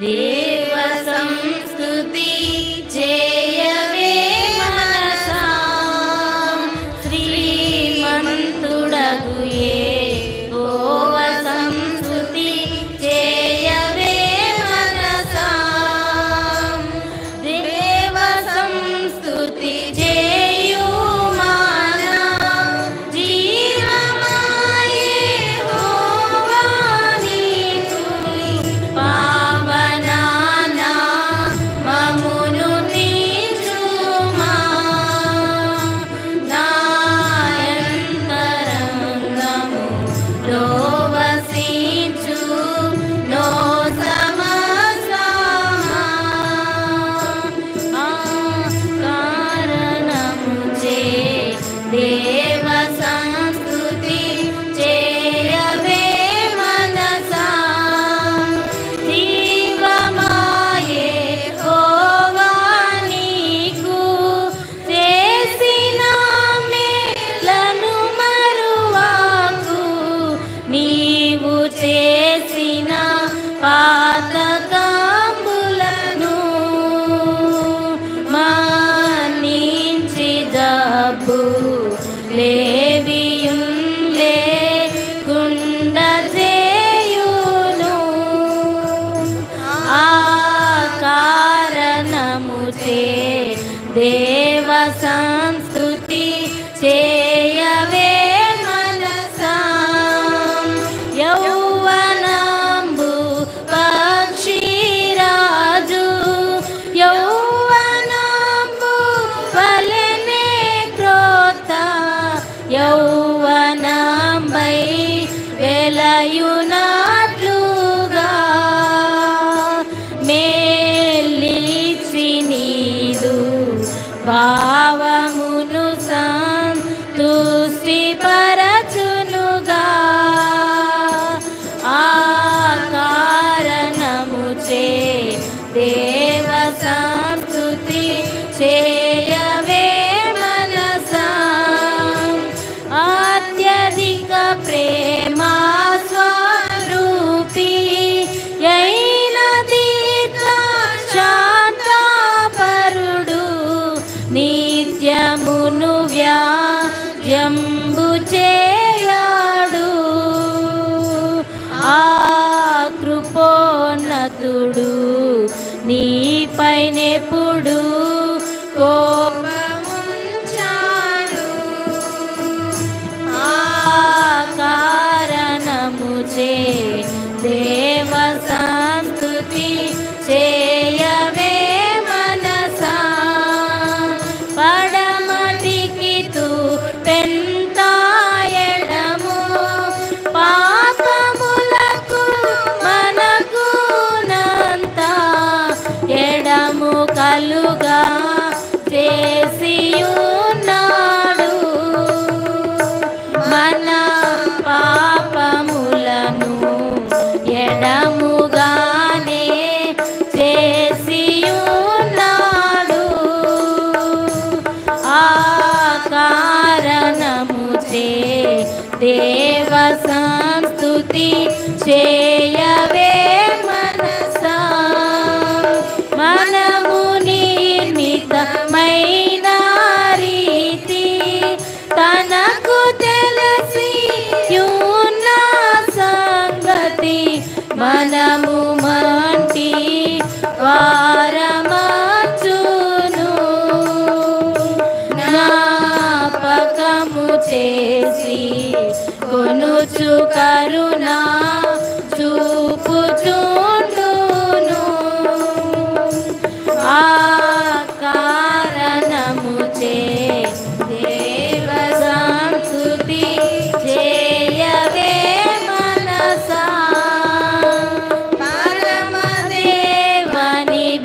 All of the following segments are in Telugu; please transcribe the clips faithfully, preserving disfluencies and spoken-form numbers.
దేవ సంస్తుతి చేయవే మనసా శ్రీమంతుడగు యెహోవ సంస్తుతి చేయవే మనసా దేవ సంస్తుతి చేయు మానా జీవమాయే యెహోవా నీకు పావనానా మమ్మును నీచుమా నాయంతరంగము లోవసించు నో సమస్తమా ఆ కారణముచే దేవ సంస్తుతి చేయవే మనసా జీవమాయే యెహోవా నీకు చేసిన మేలను మరువాకు నీవు చేసిన పాతకంబులను మన్నించి జబ్బు లేవియుం లేకుండా చేయును ఆ కారణముచే దేవ సంస్తుతి చేయవే మనసా యౌవనంబు పక్షిరాజు యౌవనంబు వలెనే క్రోత యౌవనంబై వెలయునట్లుగా మేలిచి నీదు భావమును సంతుష్టి పరచునుగా ఆ కారణముచే దేవ సంస్తుతి చేయవే మనసా అత్యధిక ప్రేమ స్వరూపి అయిన దీర్ఘ శాంతపరుడు నిత్యమును వ్యాజ్యంబు చేయడు ఆ కృపోన్నతుడు నీపైనెప్పుడు కోపముంచాడు ఆ కారణముచే దేవ సంస్తుతి చేయవే మనసా పడమటికి తూ పెంతాయడము పాపములకు మనకునంత ఎడము కలుగా చేసియున్నాడు మన పాపములను ఎడముగానే చేసియున్నాడు ఆ కారణముచే దేవ సంస్తుతి చేయవే మనసా మనము నిర్మితమైన రీతి తనకు తెలిసి యున్న సంగతి మనము మంటి వారమచును జ్ఞాపకము చేసి కొనుచు కరుణా చూపుచుండును ఆ కారణముచే దేవ సంస్తుతి చేయవే మనసా పరమదేవని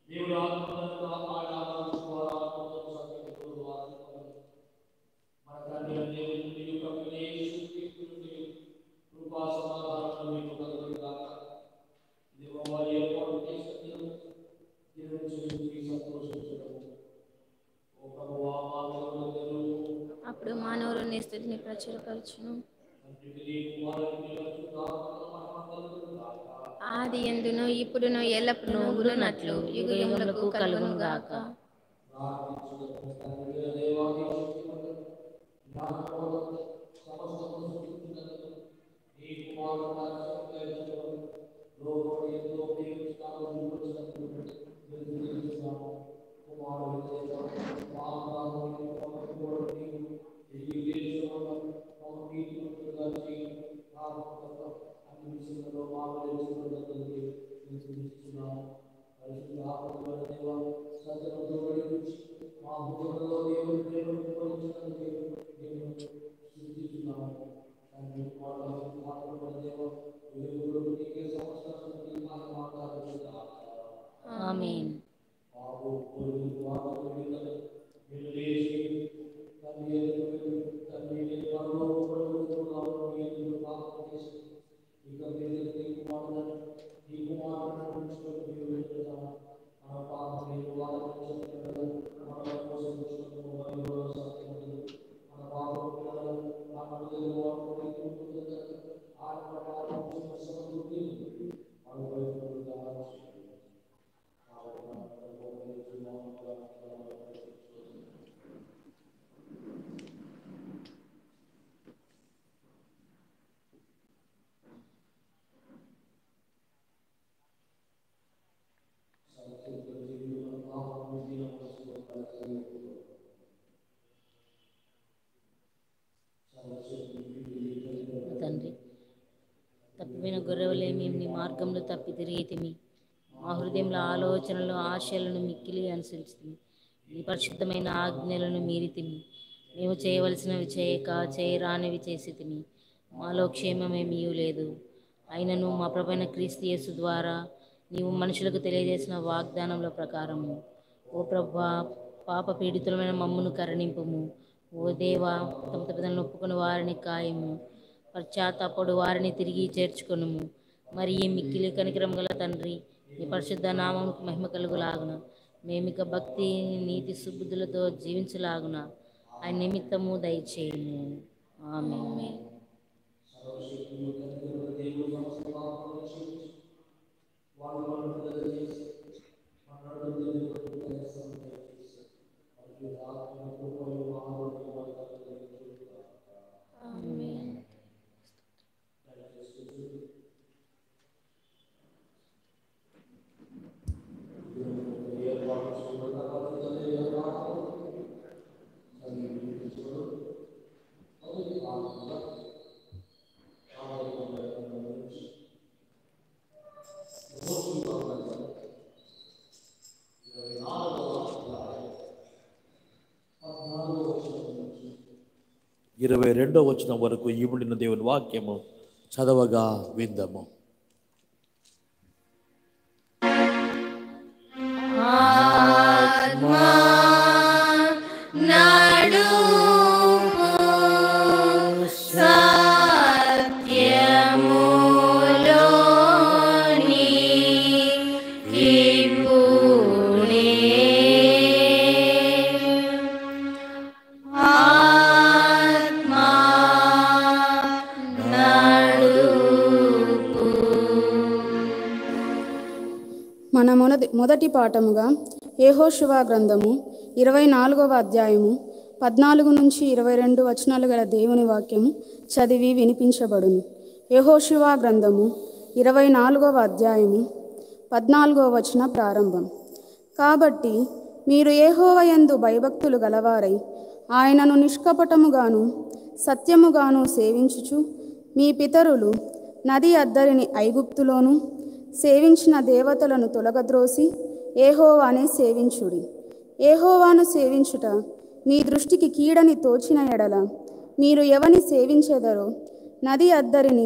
అప్పుడు మానవులు నీ స్థితిని ప్రచురపరచును. ఆది ఎందును ఇప్పుడును ఎల్లప్పుడూ గురునట్లు యుగ యుగములకు కలుగును గాక. ఆమేన్. తండ్రి, తప్పిపోయిన గొర్రెవలే మేము నీ మార్గంలో తప్పి తిరిగితిమి. మా హృదయంలో ఆలోచనలు ఆశలను మిక్కిలి అనుసరిస్తుంది. నీ పరిశుద్ధమైన ఆజ్ఞలను మీరితిమి. మేము చేయవలసినవి చేయక చేయరానివి చేసితిమి. మాలో క్షేమమేమీ లేదు. అయినను మా ప్రభువైన క్రీస్తు యేసు ద్వారా నీవు మనుషులకు తెలియజేసిన వాగ్దానముల ప్రకారము ఓ ప్రభువా, పాప పీడితులమైన మమ్మును కరుణింపుము. ఓ దేవా, తమ తప్పిదములను ఒప్పుకొని వారిని కాయము. పశ్చాత్తాపడు వారిని తిరిగి చేర్చుకొనుము. మరి ఈ మిక్కిలి కనికరం గల తండ్రి, నీ పరిశుద్ధ నామముకు మహిమ కలుగులాగున మేమిక భక్తి నీతి సుబుద్ధులతో జీవించలాగున ఆయన నిమిత్తము దయచేయుము. ఆమేన్. ఇరవై రెండో వచనం వరకు ఇమిడిన దేవుని వాక్యము చదవగా విందము. ఆత్మా నడుపు సత్యములోని ఇప్పుడే ఆత్మా నడుపు. మన మొదటి మొదటి పాఠముగా యెహోషువ గ్రంథము ఇరవై నాలుగవ అధ్యాయము పద్నాలుగు నుంచి ఇరవై రెండు వచనాలు గల దేవుని వాక్యము చదివి వినిపించబడును. యెహోషువ గ్రంథము ఇరవై నాలుగవ అధ్యాయము పద్నాలుగవ వచన ప్రారంభం. కాబట్టి మీరు యెహోవా యందు భయభక్తులు గలవారై ఆయనను నిష్కపటముగాను సత్యముగాను సేవించుచు మీ పితరులు నది అద్దరిని ఐగుప్తులోను సేవించిన దేవతలను తొలగద్రోసి యెహోవానే సేవించుడి. యెహోవాను సేవించుట మీ దృష్టికి కీడని తోచిన ఎడల మీరు ఎవని సేవించెదరో నది అద్దరిని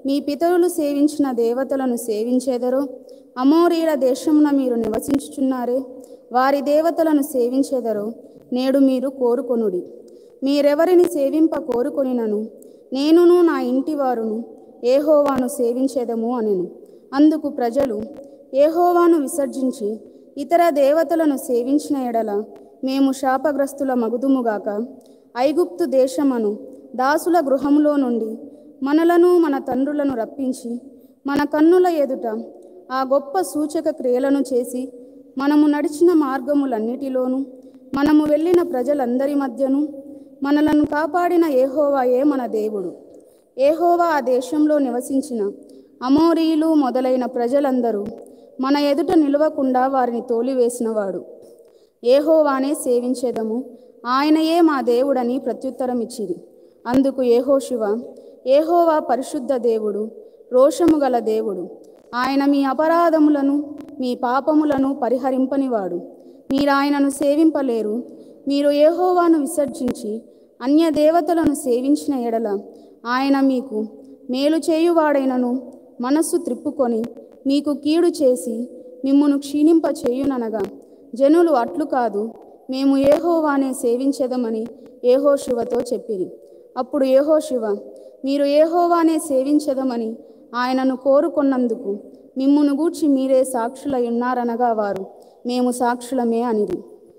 మీ పితరులు సేవించిన దేవతలను సేవించేదరో? అమోరీల దేశమున మీరు నివసించుచున్నారే, వారి దేవతలను సేవించేదరో నేడు మీరు కోరుకొనుడి. మీరెవరిని సేవింప కోరుకొనినను నేనును నా ఇంటివారును యెహోవాను సేవించేదము అనెను. అందుకు ప్రజలు, యెహోవాను విసర్జించి ఇతర దేవతలను సేవించిన ఎడల మేము శాపగ్రస్తుల మగుదుముగాక. ఐగుప్తు దేశమను దాసుల గృహములో నుండి మనలను మన తండ్రులను రప్పించి మన కన్నుల ఎదుట ఆ గొప్ప సూచక క్రియలను చేసి మనము నడిచిన మార్గములన్నిటిలోనూ మనము వెళ్ళిన ప్రజలందరి మధ్యను మనలను కాపాడిన యెహోవాయే మన దేవుడు. యెహోవా ఆ దేశంలో నివసించిన అమోరీయులు మొదలైన ప్రజలందరూ మన ఎదుట నిలవకుండా వారిని తోలివేసినవాడు. యెహోవానే సేవించేదము, ఆయనయే మా దేవుడని ప్రత్యుత్తరం ఇచ్చిరి. అందుకు యెహోషువ, యెహోవా పరిశుద్ధ దేవుడు, రోషము గల దేవుడు. ఆయన మీ అపరాధములను మీ పాపములను పరిహరింపనివాడు. మీరు ఆయనను సేవింపలేరు. మీరు యెహోవాను విసర్జించి అన్య దేవతలను సేవించిన ఎడల ఆయన మీకు మేలు చేయువాడైనను మనస్సు త్రిప్పుకొని మీకు కీడు చేసి మిమ్మును క్షీణింప చేయుననగా జనులు అట్లు కాదు, మేము యెహోవానే సేవించెదమని యెహోషువతో చెప్పిరి. అప్పుడు యెహోషువ, మీరు యెహోవానే సేవించెదమని ఆయనను కోరుకొన్నందుకు మిమ్మును గూర్చి మీరే సాక్షులై ఉన్నారనగా వారు, మేము సాక్షులమే అనిరి.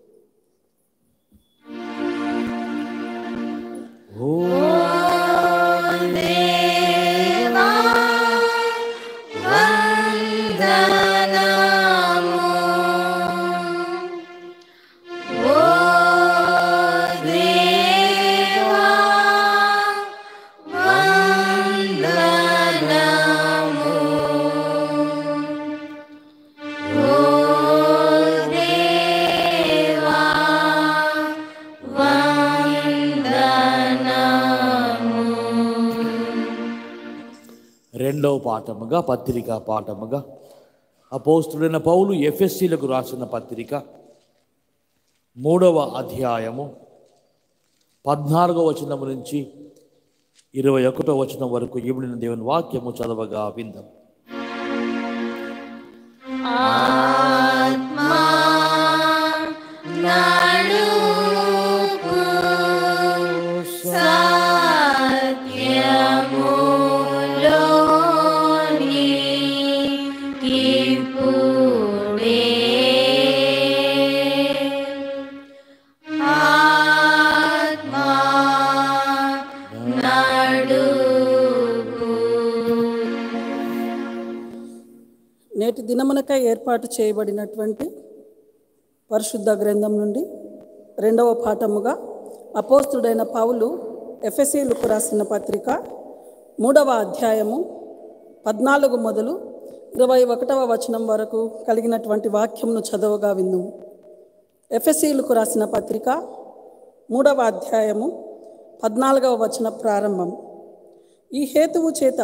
రెండవ పాఠముగా పత్రిక పాఠముగా అపోస్తుడైన పౌలు ఎఫెసీలకు రాసిన పత్రిక మూడవ అధ్యాయము పద్నాలుగవ వచనము నుంచి ఇరవై ఒకటో వచనం వరకు ఇవ్వబడిన దేవుని వాక్యము చదవగా విందాం. నేటి దినమునకై ఏర్పాటు చేయబడినటువంటి పరిశుద్ధ గ్రంథం నుండి రెండవ పాఠముగా అపోస్తుడైన పౌలు ఎఫెసీయులకు రాసిన పత్రిక మూడవ అధ్యాయము పద్నాలుగు మొదలు ఇరవై ఒకటవ వచనం వరకు కలిగినటువంటి వాక్యంను చదవగా విందుము. ఎఫెసీయులకు రాసిన పత్రిక మూడవ అధ్యాయము పద్నాలుగవ వచన ప్రారంభం. ఈ హేతువు చేత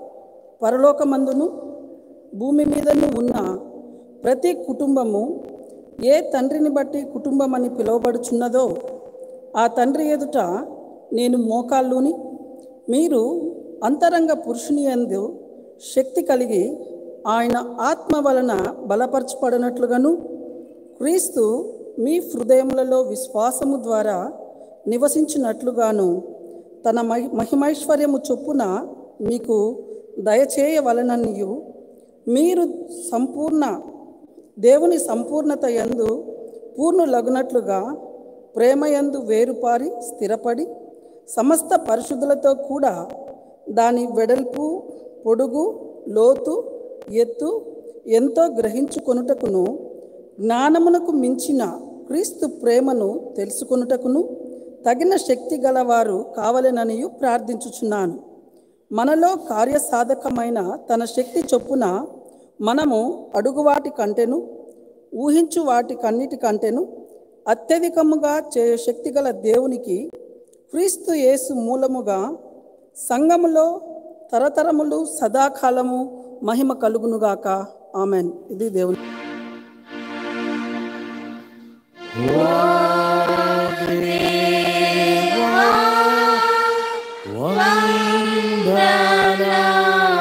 పరలోకమందును భూమి మీదను ఉన్న ప్రతి కుటుంబము ఏ తండ్రిని బట్టి కుటుంబమని పిలువబడుచున్నదో ఆ తండ్రి ఎదుట నేను మోకాళ్ళుని, మీరు అంతరంగ పురుషుని యందు శక్తి కలిగి ఆయన ఆత్మ వలన బలపరచబడినట్లుగాను క్రీస్తు మీ హృదయములలో విశ్వాసము ద్వారా నివసించినట్లుగాను తన మహి మహిమైశ్వర్యము చొప్పున మీకు దయచేయవలననియు మీరు సంపూర్ణ దేవుని సంపూర్ణత యందు పూర్ణులగునట్లుగా ప్రేమయందు వేరుపారి స్థిరపడి సమస్త పరిశుద్ధులతో కూడా దాని వెడల్పు, పొడుగు, లోతు, ఎత్తు ఎంతో గ్రహించుకొనుటకును జ్ఞానమునకు మించిన క్రీస్తు ప్రేమను తెలుసుకొనుటకును తగిన శక్తి గలవారు కావలెననియు ప్రార్థించుచున్నాను. మనలో కార్యసాధకమైన తన శక్తి చొప్పున మనము అడుగువాటి కంటెను ఊహించు వాటి కన్నిటి కంటెను అత్యధికముగా చేయు శక్తి గల దేవునికి క్రీస్తు యేసు మూలముగా సంఘములో తరతరములు సదాకాలము మహిమ కలుగునుగాక. ఆమెన్. ఇది దేవుని వందనాలు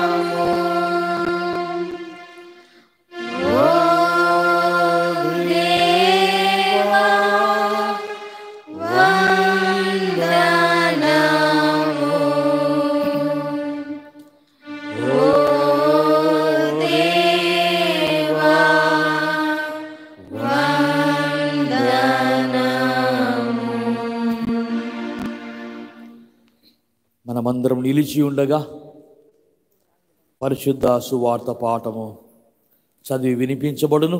మనమందరం నిలిచి ఉండగా పరిశుద్ధ సువార్త పాఠము చదివి వినిపించబడును.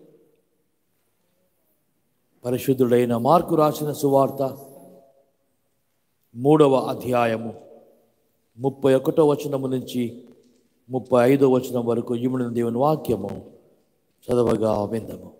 పరిశుద్ధుడైన మార్కు రాసిన సువార్త మూడవ అధ్యాయము ముప్పై ఒకటో వచనము నుంచి ముప్పై ఐదో వచనం వరకు ఇమిడిన దేవుని వాక్యము చదవగా విందము.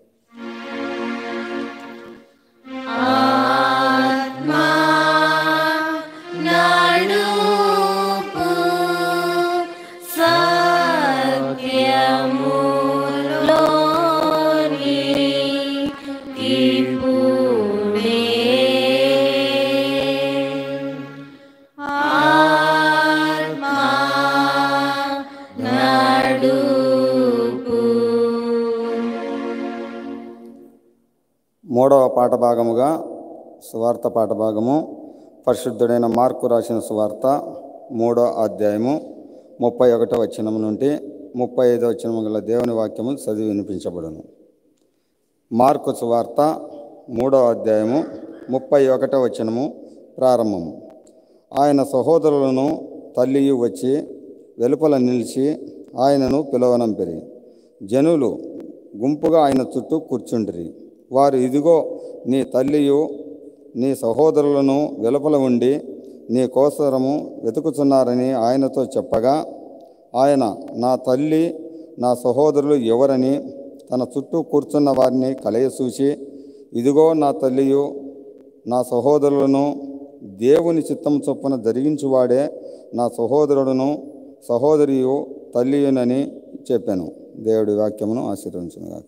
మూడవ పాఠ భాగముగా సువార్త పాఠ భాగము పరిశుద్ధుడైన మార్కు రాసిన సువార్త మూడో అధ్యాయము ముప్పై ఒకటో వచనం నుండి ముప్పై ఐదో వచనము గల దేవుని వాక్యము చదివి వినిపించబడును. మార్కు సువార్త మూడో అధ్యాయము ముప్పై ఒకటో వచనము ప్రారంభము. ఆయన సహోదరులను తల్లియు వచ్చి వెలుపల నిలిచి ఆయనను పిలవనంపిరి. జనులు గుంపుగా ఆయన చుట్టూ కూర్చుండిరి. వారు, ఇదిగో నీ తల్లియు నీ సహోదరులను వెలుపల ఉండి నీ కోసరము వెతుకుతున్నారని ఆయనతో చెప్పగా, ఆయన, నా తల్లి నా సహోదరులు ఎవరని తన చుట్టూ కూర్చున్న వారిని కలయచూసి, ఇదిగో నా తల్లియు నా సహోదరులను, దేవుని చిత్తం చొప్పున జరిగించువాడే నా సహోదరుడును సహోదరియు తల్లియునని చెప్పాను. దేవుడి వాక్యమును ఆశీర్వదించుగాక.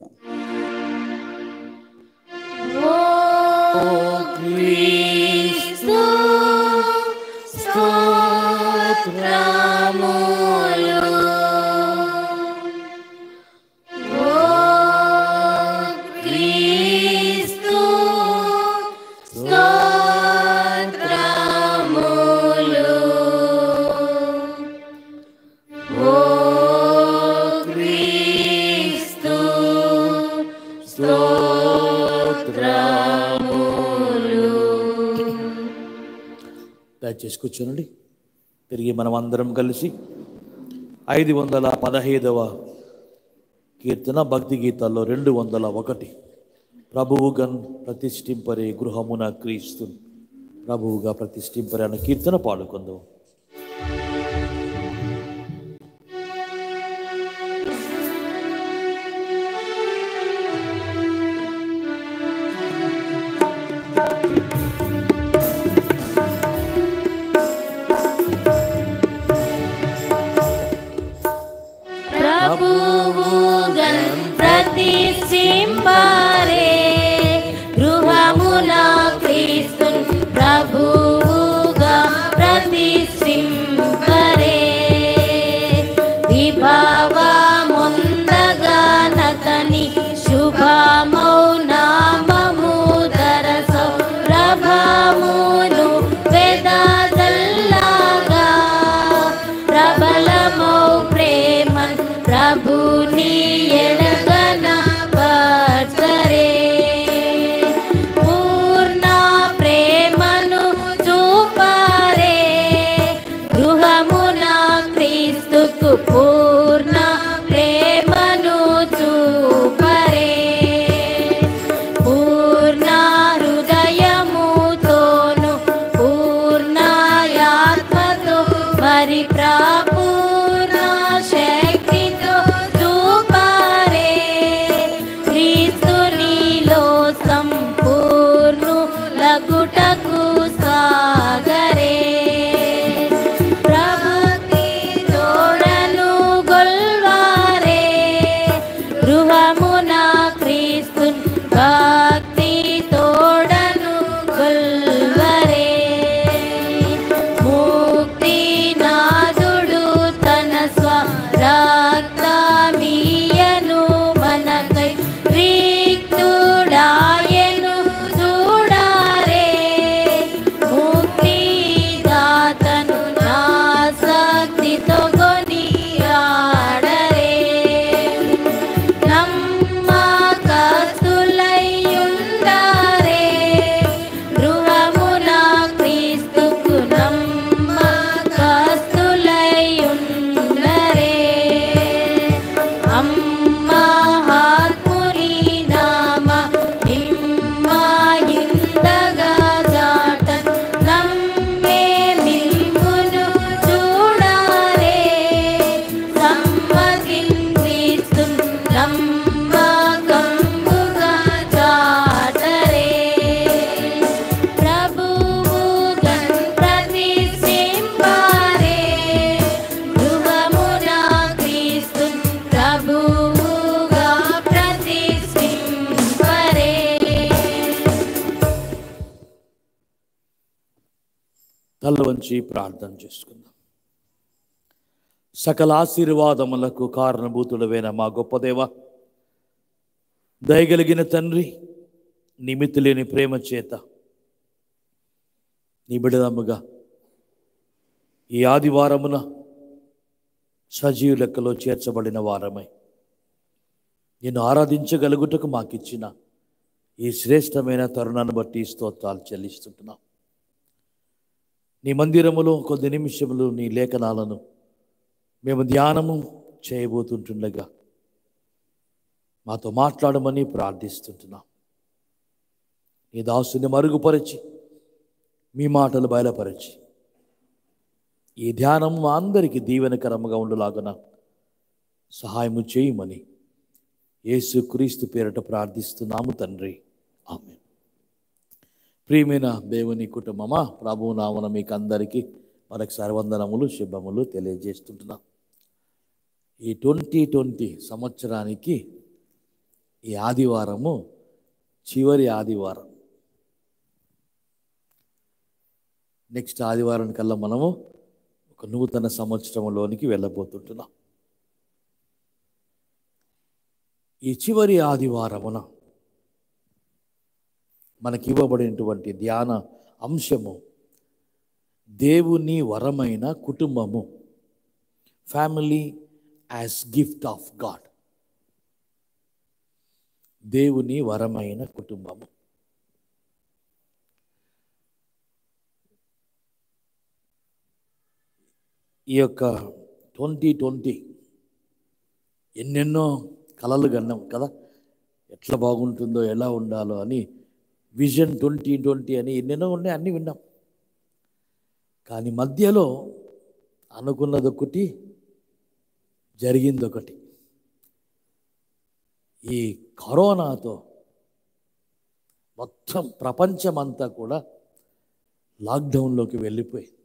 క్రీస్తు స్తోత్రములు, ఓ క్రీస్తు స్తోత్రములు, ఓ క్రీస్తు స్తోత్రములు. దయచేసి కూర్చోనండి. తిరిగి మనం అందరం కలిసి ఐదు వందల పదహైదవ కీర్తన భక్తి గీతాల్లో రెండు వందల ఒకటి ప్రభువుగన్ ప్రతిష్ఠింపరే గృహమున క్రీస్తు, ప్రభువుగా ప్రతిష్ఠింపరే అన్న కీర్తన పాడుకుందాం. ప్రతిష్ఠింపరే గృహమున క్రీస్తున్, ప్రభువుగా ప్రతిష్ఠింపరే తల వంచి ప్రార్థన చేసుకుందాం. సకల ఆశీర్వాదములకు కారణభూతుడవైన మా గొప్ప దేవ, దయగలిగిన తండ్రి, నిమిత్తులేని ప్రేమ చేత నీ బిడదముగా ఈ ఆదివారమున సజీవ లెక్కలో చేర్చబడిన వారమై నిన్ను ఆరాధించగలుగుటకు మాకిచ్చిన ఈ శ్రేష్టమైన తరుణాన్ని బట్టి స్తోత్రాలు చెల్లిస్తుంటున్నాం. నీ మందిరములో కొద్ది నిమిషములు నీ లేఖనాలను మేము ధ్యానము చేయబోతుంటుండగా మాతో మాట్లాడమని ప్రార్థిస్తుంటున్నాం. నీ దాసుని మరుగుపరిచి మీ మాటలు బయలుపరిచి ఈ ధ్యానం మా అందరికీ దీవెనకరముగా ఉండులాగున సహాయము చేయమని యేసు క్రీస్తు పేరట ప్రార్థిస్తున్నాము తండ్రి, ఆమేన్. ప్రియమైన దేవుని కుటుంబమా, ప్రభువు నామమున మీకు అందరికీ మరొకసారి వందనములు శుభములు తెలియజేస్తుంటున్నాం. ఈ ట్వంటీ ట్వంటీ సంవత్సరానికి ఈ ఆదివారము చివరి ఆదివారం. నెక్స్ట్ ఆదివారం కల్లా మనము ఒక నూతన సంవత్సరంలోనికి వెళ్ళబోతుంటున్నాం. ఈ చివరి ఆదివారమున మనకి ఇవ్వబడినటువంటి ధ్యాన అంశము దేవుని వరమైన కుటుంబము, family as gift of God. దేవుని వరమైన కుటుంబము. ఈ యొక్క ట్వంటీ ట్వంటీ ఎన్నెన్నో కలలు కన్నాం కదా, ఎట్లా బాగుంటుందో ఎలా ఉండాలో అని. విజన్ ట్వంటీ ట్వంటీ అని ఎన్నెన్నో ఉన్నాయి, అన్నీ విన్నాం. కానీ మధ్యలో అనుకున్నది ఒకటి, జరిగింది ఒకటి. ఈ కరోనాతో మొత్తం ప్రపంచమంతా కూడా లాక్డౌన్లోకి వెళ్ళిపోయింది.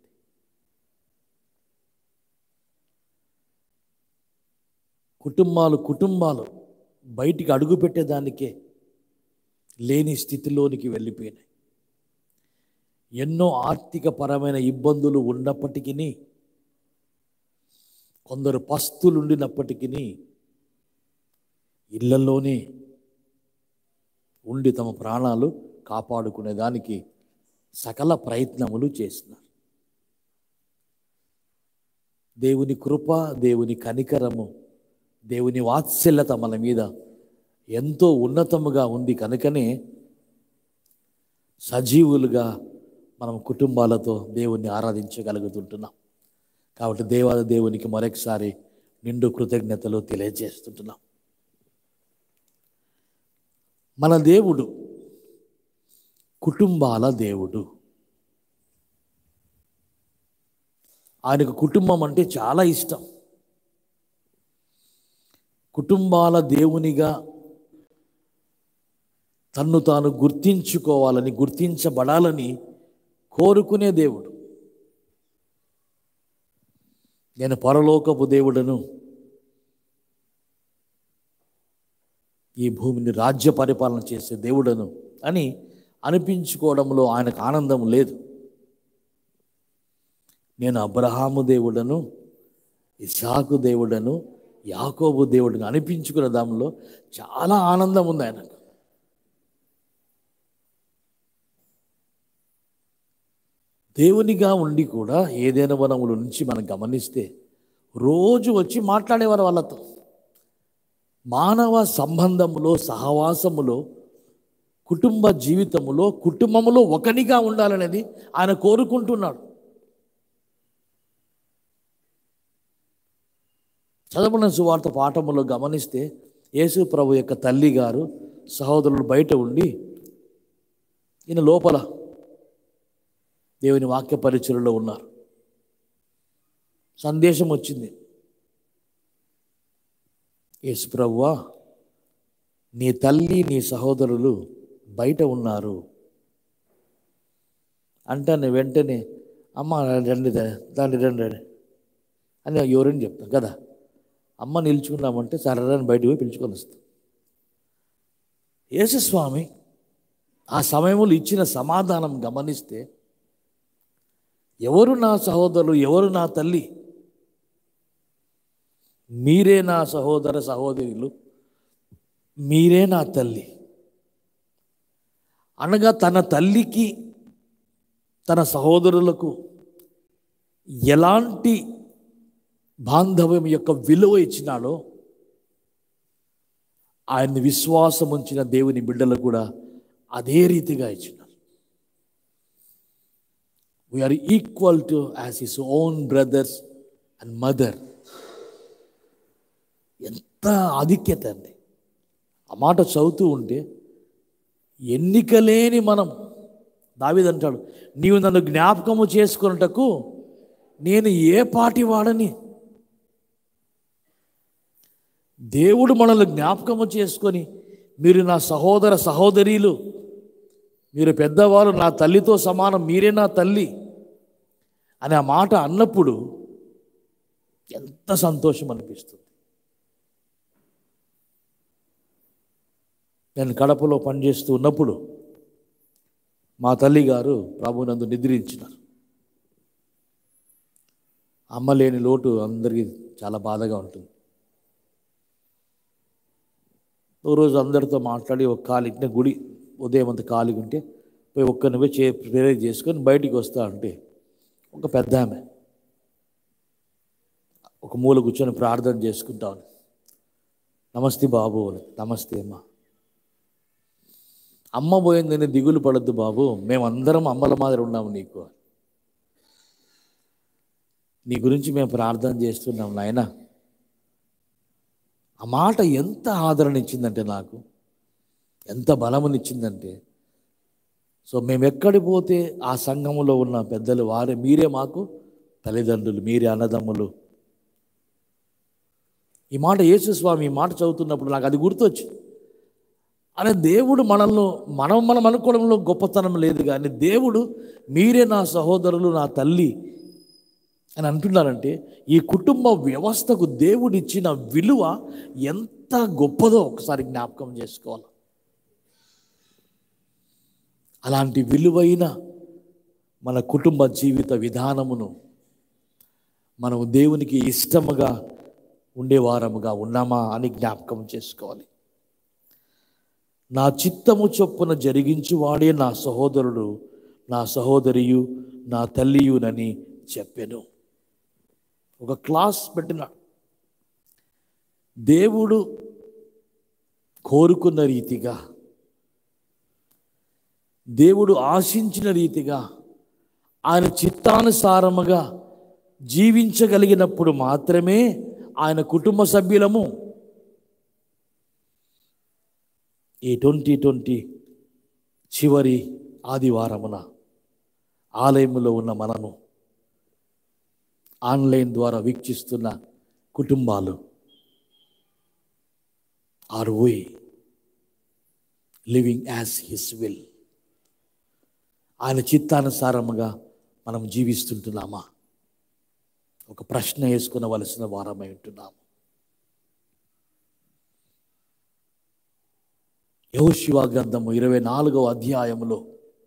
కుటుంబాలు కుటుంబాలు బయటికి అడుగుపెట్టేదానికే లేని స్థితిలోనికి వెళ్ళిపోయినాయి. ఎన్నో ఆర్థిక పరమైన ఇబ్బందులు ఉన్నప్పటికీ, కొందరు పస్తులు ఉండినప్పటికీ ఇళ్లలోనే ఉండి తమ ప్రాణాలు కాపాడుకునేదానికి సకల ప్రయత్నములు చేస్తున్నారు. దేవుని కృప, దేవుని కనికరము, దేవుని వాత్సల్యత మన మీద ఎంతో ఉన్నతముగా ఉంది కనుకనే సజీవులుగా మనం కుటుంబాలతో దేవుణ్ణి ఆరాధించగలుగుతుంటున్నాం. కాబట్టి దేవాది దేవునికి మరొకసారి నిండు కృతజ్ఞతలు తెలియజేస్తుంటున్నాం. మన దేవుడు కుటుంబాల దేవుడు. ఆయనకు కుటుంబం అంటే చాలా ఇష్టం. కుటుంబాల దేవునిగా తన్ను తాను గుర్తించుకోవాలని, గుర్తించబడాలని కోరుకునే దేవుడు. నేను పరలోకపు దేవుడను, ఈ భూమిని రాజ్య పరిపాలన చేసే దేవుడను అని అనిపించుకోవడంలో ఆయనకు ఆనందం లేదు. నేను అబ్రహాము దేవుడను, ఇస్సాకు దేవుడను, యాకోబు దేవుడిని అనిపించుకునే దానిలో చాలా ఆనందం ఉంది ఆయనకు. దేవునిగా ఉండి కూడా ఏదైనా వనముల నుంచి మనం గమనిస్తే రోజు వచ్చి మాట్లాడేవారు వాళ్ళతో. మానవ సంబంధములో, సహవాసములో, కుటుంబ జీవితములో, కుటుంబములో ఒకనిగా ఉండాలనేది ఆయన కోరుకుంటున్నాడు. చదవబడిన సువార్త పాఠములో గమనిస్తే యేసు ప్రభు యొక్క తల్లి గారు సహోదరులు బయట ఉండి ఈయన లోపల దేవుని వాక్య పరిచర్యలో ఉన్నారు. సందేశం వచ్చింది, యేసు ప్రభువా, నీ తల్లి నీ సహోదరులు బయట ఉన్నారు అంటాను. వెంటనే అమ్మ రండి దాన్ని రండి అని ఎవరని చెప్తాం కదా. అమ్మ నిల్చుకున్నామంటే సరదాన్ని బయటకు పోయి పిలుచుకొని వస్తాం. యేసుస్వామి ఆ సమయంలో ఇచ్చిన సమాధానం గమనిస్తే ఎవరు నా సహోదరులు, ఎవరు నా తల్లి? మీరే నా సహోదర సహోదరులు, మీరే నా తల్లి. అనగా తన తల్లికి తన సహోదరులకు ఎలాంటి బాంధవ్యం యొక్క విలువ ఇచ్చినాడో ఆయన్ని విశ్వాసం ఉంచిన దేవుని బిడ్డలకు కూడా అదే రీతిగా ఇచ్చినారు. We are equal to as his own brothers and mother. ఎంత ఆధిక్యత అండి! ఆ మాట చదువుతూ ఉంటే ఎన్నికలేని మనం, దావీదు అంటాడు, నీవు నన్ను జ్ఞాపకము చేసుకున్నటకు నేను ఏ పాటి వాడని. దేవుడు మనల్ని జ్ఞాపకము చేసుకొని, మీరు నా సహోదర సహోదరీలు, మీరు పెద్దవారు, నా తల్లితో సమానం, మీరే నా తల్లి అని ఆ మాట అన్నప్పుడు ఎంత సంతోషం అనిపిస్తుంది. నేను కడపలో పనిచేస్తూ ఉన్నప్పుడు మా తల్లి గారు ప్రభునందు నిద్రించినారు. అమ్మ లేని లోటు అందరికీ చాలా బాధగా ఉంటుంది. ఓ రోజు అందరితో మాట్లాడి ఒక కాలికి గుడి ఉదయం అంత ఖాళీగా ఉంటే పోయి ఒక్కరిని పోయి చే ప్రేరేజ్ చేసుకొని బయటికి వస్తా అంటే ఒక పెద్ద ఆమె ఒక మూల కూర్చొని ప్రార్థన చేసుకుంటాను. నమస్తే బాబు. నమస్తే అమ్మ. అమ్మ పోయిందని దిగులు పడద్దు బాబు, మేమందరం అమ్మల మాదిరి ఉన్నాము, నీకు నీ గురించి మేము ప్రార్థన చేస్తున్నాం నాయన. ఆ మాట ఎంత ఆదరణ ఇచ్చిందంటే, నాకు ఎంత బలమునిచ్చిందంటే, సో మేము ఎక్కడికి పోతే ఆ సంఘములో ఉన్న పెద్దలు వారే, మీరే మాకు తల్లిదండ్రులు, మీరే అన్నదమ్ములు. ఈ మాట యేసు స్వామి ఈ మాట చదువుతున్నప్పుడు నాకు అది గుర్తొచ్చింది. అనే దేవుడు మనల్ని మనం మనం అనుకోవడంలో గొప్పతనం లేదు, కానీ దేవుడు మీరే నా సహోదరులు, నా తల్లి అని అంటున్నారంటే ఈ కుటుంబ వ్యవస్థకు దేవుడు ఇచ్చిన విలువ ఎంత గొప్పదో ఒకసారి జ్ఞాపకం చేసుకోవాలి. అలాంటి విలువైన మన కుటుంబ జీవిత విధానమును మనం దేవునికి ఇష్టముగా ఉండేవారముగా ఉన్నామా అని జ్ఞాపకం చేసుకోవాలి. నా చిత్తము చొప్పున జరిగించువాడే నా సహోదరుడు, నా సహోదరియు, నా తల్లియునని చెప్పెను. ఒక క్లాస్ పెట్టిన దేవుడు కోరుకున్న రీతిగా, దేవుడు ఆశించిన రీతిగా, ఆయన చిత్తానుసారముగా జీవించగలిగినప్పుడు మాత్రమే ఆయన కుటుంబ సభ్యులము. ఈ ట్వంటీ ట్వంటీ చివరి ఆదివారమున ఆలయములో ఉన్న మనము, ఆన్లైన్ ద్వారా వీక్షిస్తున్న కుటుంబాలు, are we living as his will? ఆయన చిత్తానుసారముగా మనం జీవిస్తుంటున్నామా? ఒక ప్రశ్న వేసుకునవలసిన వారమై ఉంటున్నాము. యెహోషువ గ్రంథము ఇరవై నాలుగవ అధ్యాయములో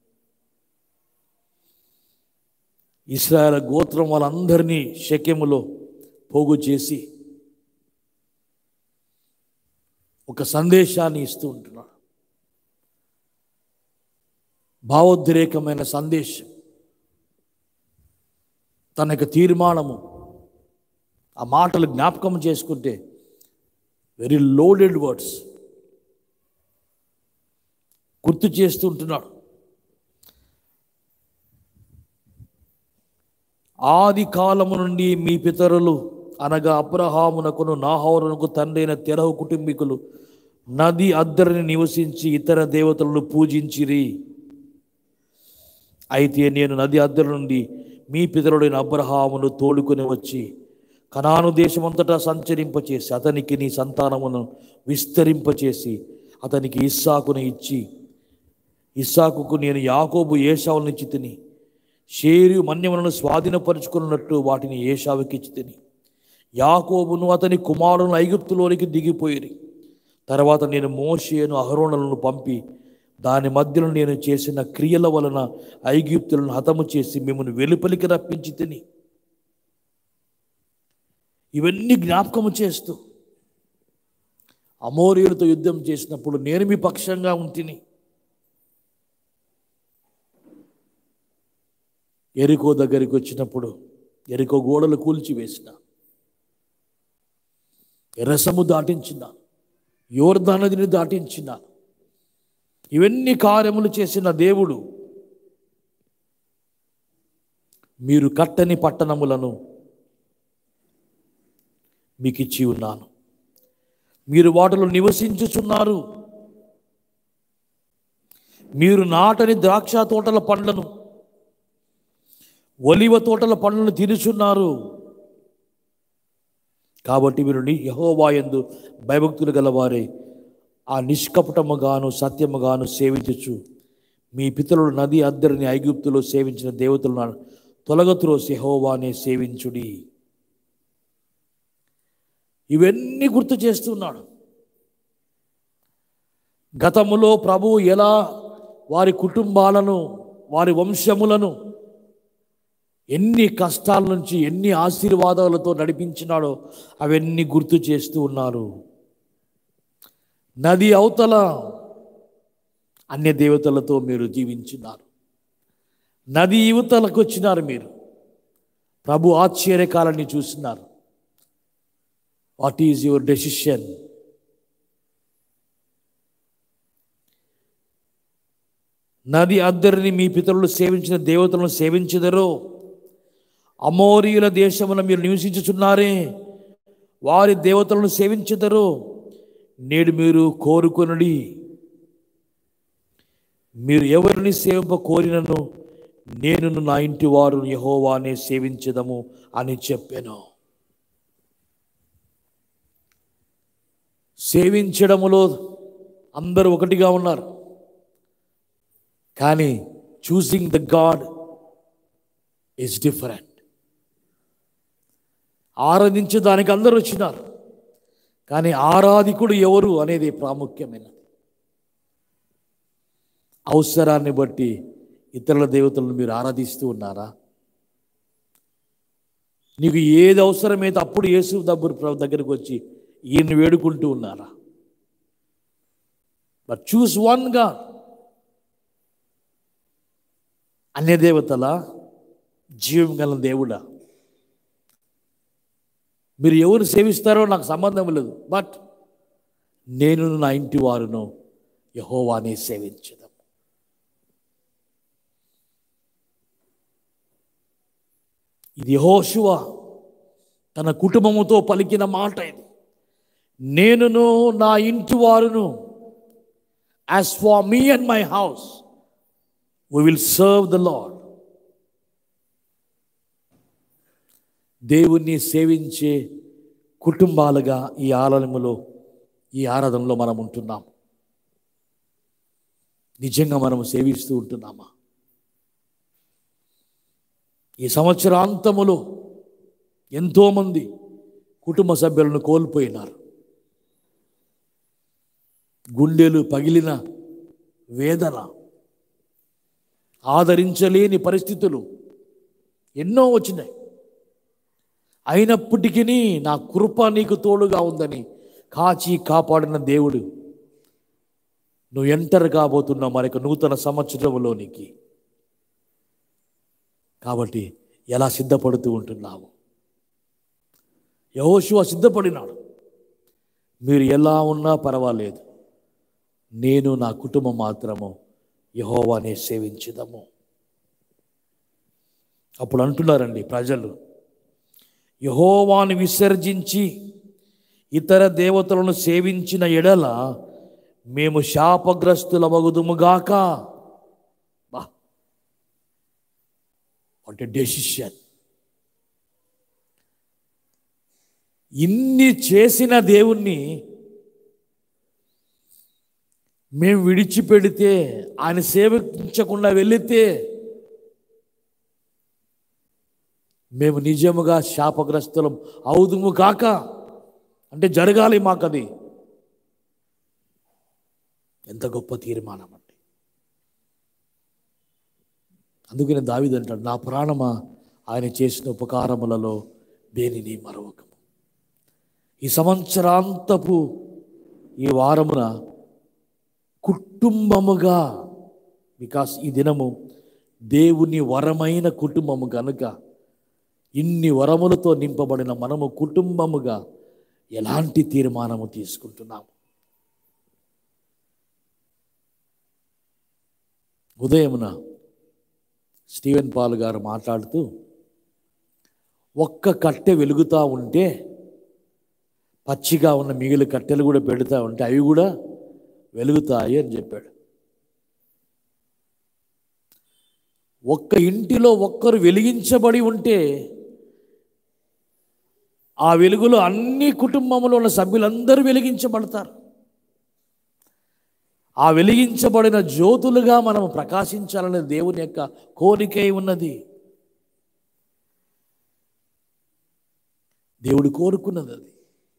ఇశ్రాయేలు గోత్రం వాళ్ళందరినీ షెకెములో పోగు చేసి ఒక సందేశాన్ని ఇస్తూ ఉంటున్నాడు. భావోద్రేకమైన సందేశం, తన యొక్క తీర్మానము. ఆ మాటలు జ్ఞాపకం చేసుకుంటే వెరీ లోడెడ్ వర్డ్స్ గుర్తు చేస్తుంటున్నాడు. ఆది కాలము నుండి మీ పితరులు అనగా అబ్రహామునకును నాహోరునకు తండ్రైన తెరహు కుటుంబీకులు నది అద్దరిని నివసించి ఇతర దేవతలను పూజించిరి. అయితే నేను నది అద్దరి నుండి మీ పితరుడైన అబ్రహామును తోడుకొని వచ్చి కనాను దేశమంతటా సంచరింపచేసి అతనికి నీ సంతానమును విస్తరింపచేసి అతనికి ఇస్సాకును ఇచ్చి, ఇస్సాకుకు నేను యాకోబు ఏశావులను ఇచ్చి తిని, షేరు మన్యములను స్వాధీనపరుచుకున్నట్టు వాటిని ఏశావుకి ఇచ్చి తిని, యాకోబును అతని కుమారులను ఐగుప్తులోనికి దిగిపోయిరి. తర్వాత నేను మోషేను అహరోనులను పంపి దాని మధ్యలో నేను చేసిన క్రియల వలన ఐగుప్తులను హతము చేసి మిమ్మల్ని వెలుపలికి రప్పించి తిని. ఇవన్నీ జ్ఞాపకము చేస్తూ అమోరీయులతో యుద్ధం చేసినప్పుడు నేను మీ పక్షంగా ఉంటిని. ఎరికో దగ్గరికి వచ్చినప్పుడు ఎరికో గోడలు కూల్చివేసిన, ఎర్రసము దాటించిన, యోర్దాను నదిని దాటించిన, ఇవన్నీ కార్యములు చేసిన దేవుడు మీరు కట్టని పట్టణములను మీకు ఇచ్చి ఉన్నాను, మీరు వాటిలో నివసించుచున్నారు. మీరు నాటని ద్రాక్ష తోటల పండ్లను, ఒలివ తోటల పండ్లను తినుచున్నారు. కాబట్టి మీరు యెహోవా యందు భయభక్తులు గలవారే ఆ నిష్కపటముగాను సత్యముగాను సేవించచ్చు మీ పితరులు నది అద్దరిని ఐగుప్తులో సేవించిన దేవతలను తొలగత్రోసి యెహోవానే సేవించుడి. ఇవన్నీ గుర్తు చేస్తున్నాడు. గతములో ప్రభువు ఎలా వారి కుటుంబాలను, వారి వంశములను ఎన్ని కష్టాల నుంచి ఎన్ని ఆశీర్వాదాలతో నడిపించినాడో అవన్నీ గుర్తు చేస్తూ ఉన్నారు. నది అవతల అన్య దేవతలతో మీరు జీవించున్నారు, నది యువతలకు వచ్చినారు. మీరు ప్రభు ఆశ్చర్యకాలాన్ని చూస్తున్నారు. What is your decision? నది అద్దరిని మీ పితరులు సేవించిన దేవతలను సేవించెదరో? అమోరీయుల దేశమున మీరు నివసించుచున్నారే, వారి దేవతలను సేవించెదరో? నేడు మీరు కోరుకొనుడి, మీరు ఎవరిని సేవింప కోరినను నేను నా ఇంటి వారు యెహోవానే సేవించెదము అని చెప్పాను. సేవించడములో అందరూ ఒకటిగా ఉన్నారు, కానీ choosing the God is different. ఆరాధించడానికి అందరూ వచ్చినారు, కానీ ఆరాధికుడు ఎవరు అనేది ప్రాముఖ్యమైనది. అవసరాన్ని బట్టి ఇతరుల దేవతలను మీరు ఆరాధిస్తూ ఉన్నారా? నీకు ఏది అవసరమైతే అప్పుడు యేసు దగ్గర దగ్గరకు వచ్చి ఈయన్ని వేడుకుంటూ ఉన్నారా? But choose one God. అన్య దేవతల జీవం గల దేవుడా, మీరు ఎవరు సేవిస్తారో నాకు సంబంధం లేదు, బట్ నేను నా ఇంటి వారును యెహోవానే సేవించదాం. ఇది యెహోషువ తన కుటుంబముతో పలికిన మాట. ఇది నేనును నా ఇంటి వారును, as far me and my house we will serve the Lord. దేవుణ్ణి సేవించే కుటుంబాలుగా ఈ ఆలయములో, ఈ ఆరాధనలో మనం ఉంటున్నాం. నిజంగా మనము సేవిస్తూ ఉంటున్నామా? ఈ సంవత్సరాంతములో ఎంతోమంది కుటుంబ సభ్యులను కోల్పోయినారు. గుండెలు పగిలిన వేదన, ఆదరించలేని పరిస్థితులు ఎన్నో వచ్చినాయి. అయినప్పటికీ నా కృప నీకు తోడుగా ఉందని కాచి కాపాడిన దేవుడు నువ్వు ఎంటర్ కాబోతున్న మరొక నూతన సంవత్సరంలోనికి. కాబట్టి ఎలా సిద్ధపడుతూ ఉంటున్నావు? యెహోషువ సిద్ధపడినాడు. మీరు ఎలా ఉన్నా పర్వాలేదు, నేను నా కుటుంబం మాత్రము యెహోవానే సేవించుదాము. అప్పుడు అంటున్నారండి ప్రజలు, యెహోవాను విసర్జించి ఇతర దేవతలను సేవించిన ఎడల మేము శాపగ్రస్తులమగుదుముగాక. బా, వాట్ ఎ డెసిషన్! ఇన్ని చేసిన దేవుణ్ణి మేము విడిచిపెడితే, ఆయన సేవించకుండా వెళితే మేము నిజముగా శాపగ్రస్తులం అవుదుము కాక. అంటే జరగాలి మాకు. అది ఎంత గొప్ప తీర్మానం అండి! అందుకని దావీదు అంటాడు, నా ప్రాణమా ఆయన చేసిన ఉపకారములలో దేనిని మరవకము. ఈ సంవత్సరాంతపు ఈ వారమున కుటుంబముగా, బికాస్ ఈ దినము దేవుని వరమైన కుటుంబము కనుక ఇన్ని వరములతో నింపబడిన మనము కుటుంబముగా ఎలాంటి తీర్మానము తీసుకుంటున్నాము? ఉదయమున స్టీవెన్ పాల్ గారు మాట్లాడుతూ ఒక్క కట్టె వెలుగుతూ ఉంటే పచ్చిగా ఉన్న మిగిలిన కట్టెలు కూడా పెడతా ఉంటే అవి కూడా వెలుగుతాయి అని చెప్పాడు. ఒక్క ఇంటిలో ఒక్కరు వెలిగించబడి ఉంటే ఆ వెలుగులో అన్ని కుటుంబంలో ఉన్న సభ్యులందరూ వెలిగించబడతారు. ఆ వెలిగించబడిన జ్యోతులుగా మనం ప్రకాశించాలనే దేవుని యొక్క కోరిక ఉన్నది. దేవుడు కోరుకున్నది అది.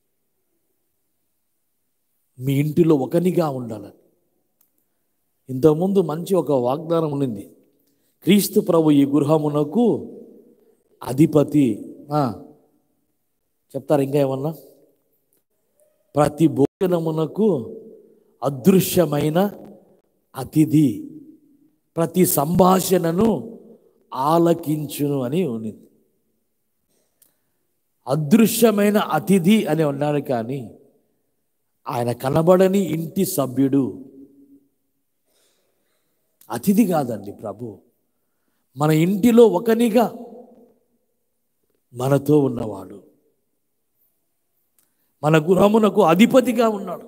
మీ ఇంటిలో ఒకనిగా ఉండాలని. ఇంతకుముందు మంచి ఒక వాగ్దానం ఉన్నింది, క్రీస్తు ప్రభు ఈ గృహమునకు అధిపతి. చెప్తారు ఇంకా ఏమన్నా? ప్రతి భోజనమునకు అదృశ్యమైన అతిథి, ప్రతి సంభాషణను ఆలకించును అని ఉంది. అదృశ్యమైన అతిథి అని ఉన్నాడు, కానీ ఆయన కనబడని ఇంటి సభ్యుడు. అతిథి కాదండి ప్రభు, మన ఇంటిలో ఒకనిగా మనతో ఉన్నవాడు, మన గృహమునకు అధిపతిగా ఉన్నాడు.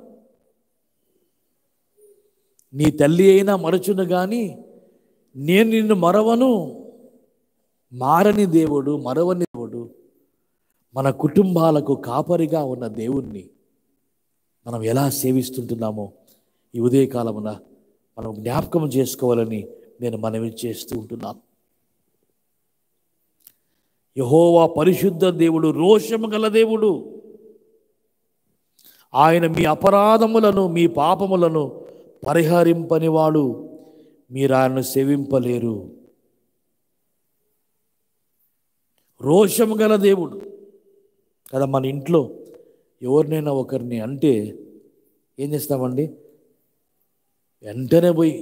నీ తల్లి అయినా మరచును కానీ నేను నిన్ను మరవను. మారని దేవుడు, మరవని దేవుడు, మన కుటుంబాలకు కాపరిగా ఉన్న దేవుణ్ణి మనం ఎలా సేవిస్తుంటున్నామో ఈ ఉదయకాలమున మనం జ్ఞాపకం చేసుకోవాలని నేను మనవి చేస్తూ ఉంటున్నాను. యెహోవా పరిశుద్ధ దేవుడు, రోషము గల దేవుడు. ఆయన మీ అపరాధములను మీ పాపములను పరిహరింపనివాడు. మీరు ఆయనను సేవింపలేరు. రోషము గల దేవుడు కదా. మన ఇంట్లో ఎవరినైనా ఒకరిని అంటే ఏం చేస్తామండి? వెంటనే పోయి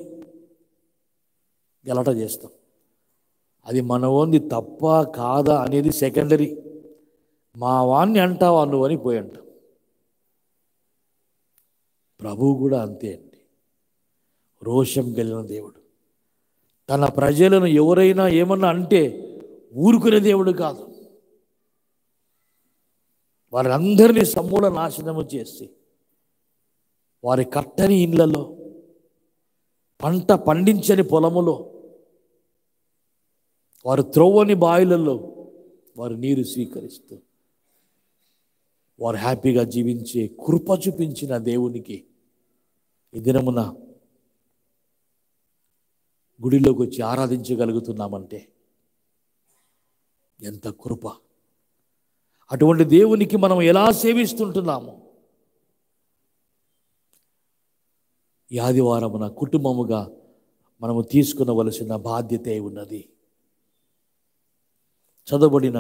గలాట చేస్తాం. అది మన ఓన్ది తప్ప కాదా అనేది సెకండరీ. మా వాణ్ణి అంటావా నువ్వు అని పోయి అంటాం. ప్రభువు కూడా అంతే అండి, రోషం కలిగిన దేవుడు. తన ప్రజలను ఎవరైనా ఏమన్నా అంటే ఊరుకునే దేవుడు కాదు. వారందరినీ సమూల నాశనము చేసి వారి కట్టని ఇళ్లలో, పంట పండించని పొలములో, వారు త్రోవని బావిలలో వారు నీరు స్వీకరిస్తూ వారు హ్యాపీగా జీవించే కృప చూపించిన దేవునికి ఈ దినమున గుడిలోకి వచ్చి ఆరాధించగలుగుతున్నామంటే ఎంత కృప. అటువంటి దేవునికి మనం ఎలా సేవిస్తుంటున్నాము? ఈ ఆదివారమున కుటుంబముగా మనము తీసుకునవలసిన బాధ్యత ఉన్నది. చదవబడిన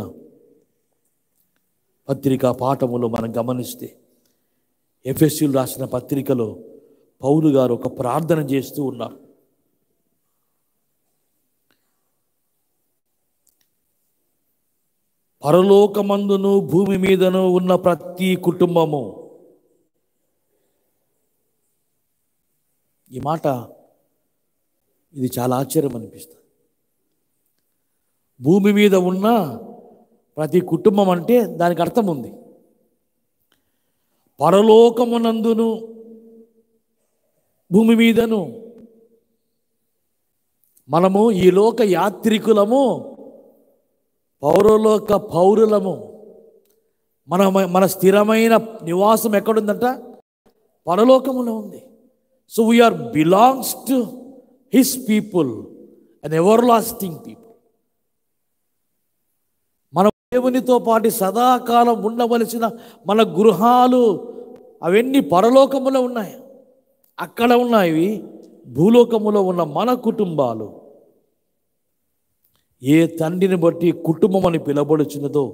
పత్రికా పాఠములో మనం గమనిస్తే ఎఫెసీయులు రాసిన పత్రికలో పౌలు గారు ఒక ప్రార్థన చేస్తూ ఉన్నారు. పరలోకమందును భూమి మీదను ఉన్న ప్రతి కుటుంబము. ఈ మాట ఇది చాలా ఆశ్చర్యం అనిపిస్తుంది. భూమి మీద ఉన్న ప్రతి కుటుంబం అంటే దానికి అర్థం ఉంది. పరలోకమునందును భూమి మీదను మనము ఈ లోక యాత్రికులము, పౌరలోక పౌరులము. మన మన స్థిరమైన నివాసం ఎక్కడుందంట? పరలోకములో ఉంది. So we are belongs to his people, and everlasting people. మన దేవునితో పాటు సదాకాలం ఉండవలసిన మన గృహాలు అవన్నీ పరలోకములో ఉన్నాయి. అక్కడ ఉన్నాయి భూలోకములో ఉన్న మన కుటుంబాలు. ఏ తండ్రిని బట్టి కుటుంబం అని పిలబడుచున్నదో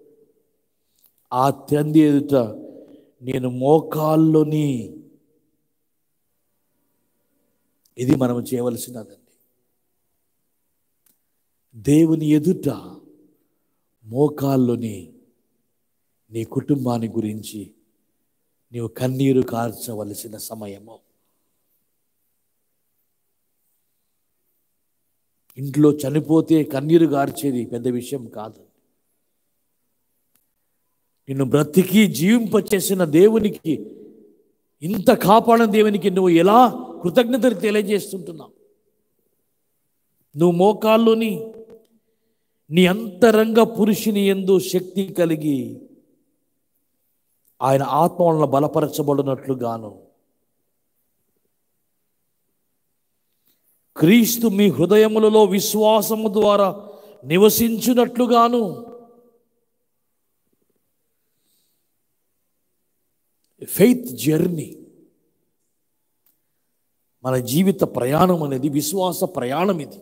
ఆ తండ్రి ఎదుట నేను మోకాల్లోని, ఇది మనం చేయవలసినదండి. దేవుని ఎదుట మోకాల్లోని నీ కుటుంబాన్ని గురించి నీవు కన్నీరు కార్చవలసిన సమయము. ఇంట్లో చనిపోతే కన్నీరు గార్చేది పెద్ద విషయం కాదు. నిన్ను బ్రతికి జీవింపచేసిన దేవునికి, ఇంత కాపాడిన దేవునికి నువ్వు ఎలా కృతజ్ఞతలు తెలియజేస్తుంటున్నావు? నువ్వు మోకాల్లోని నీ అంతరంగ పురుషుని యందు శక్తి కలిగి ఆయన ఆత్మ వలన బలపరచబడినట్లుగాను, క్రీస్తు మీ హృదయములలో విశ్వాసము ద్వారా నివసించున్నట్లుగాను ఫెయిత్ జర్నీ, మన జీవిత ప్రయాణం అనేది విశ్వాస ప్రయాణం. ఇది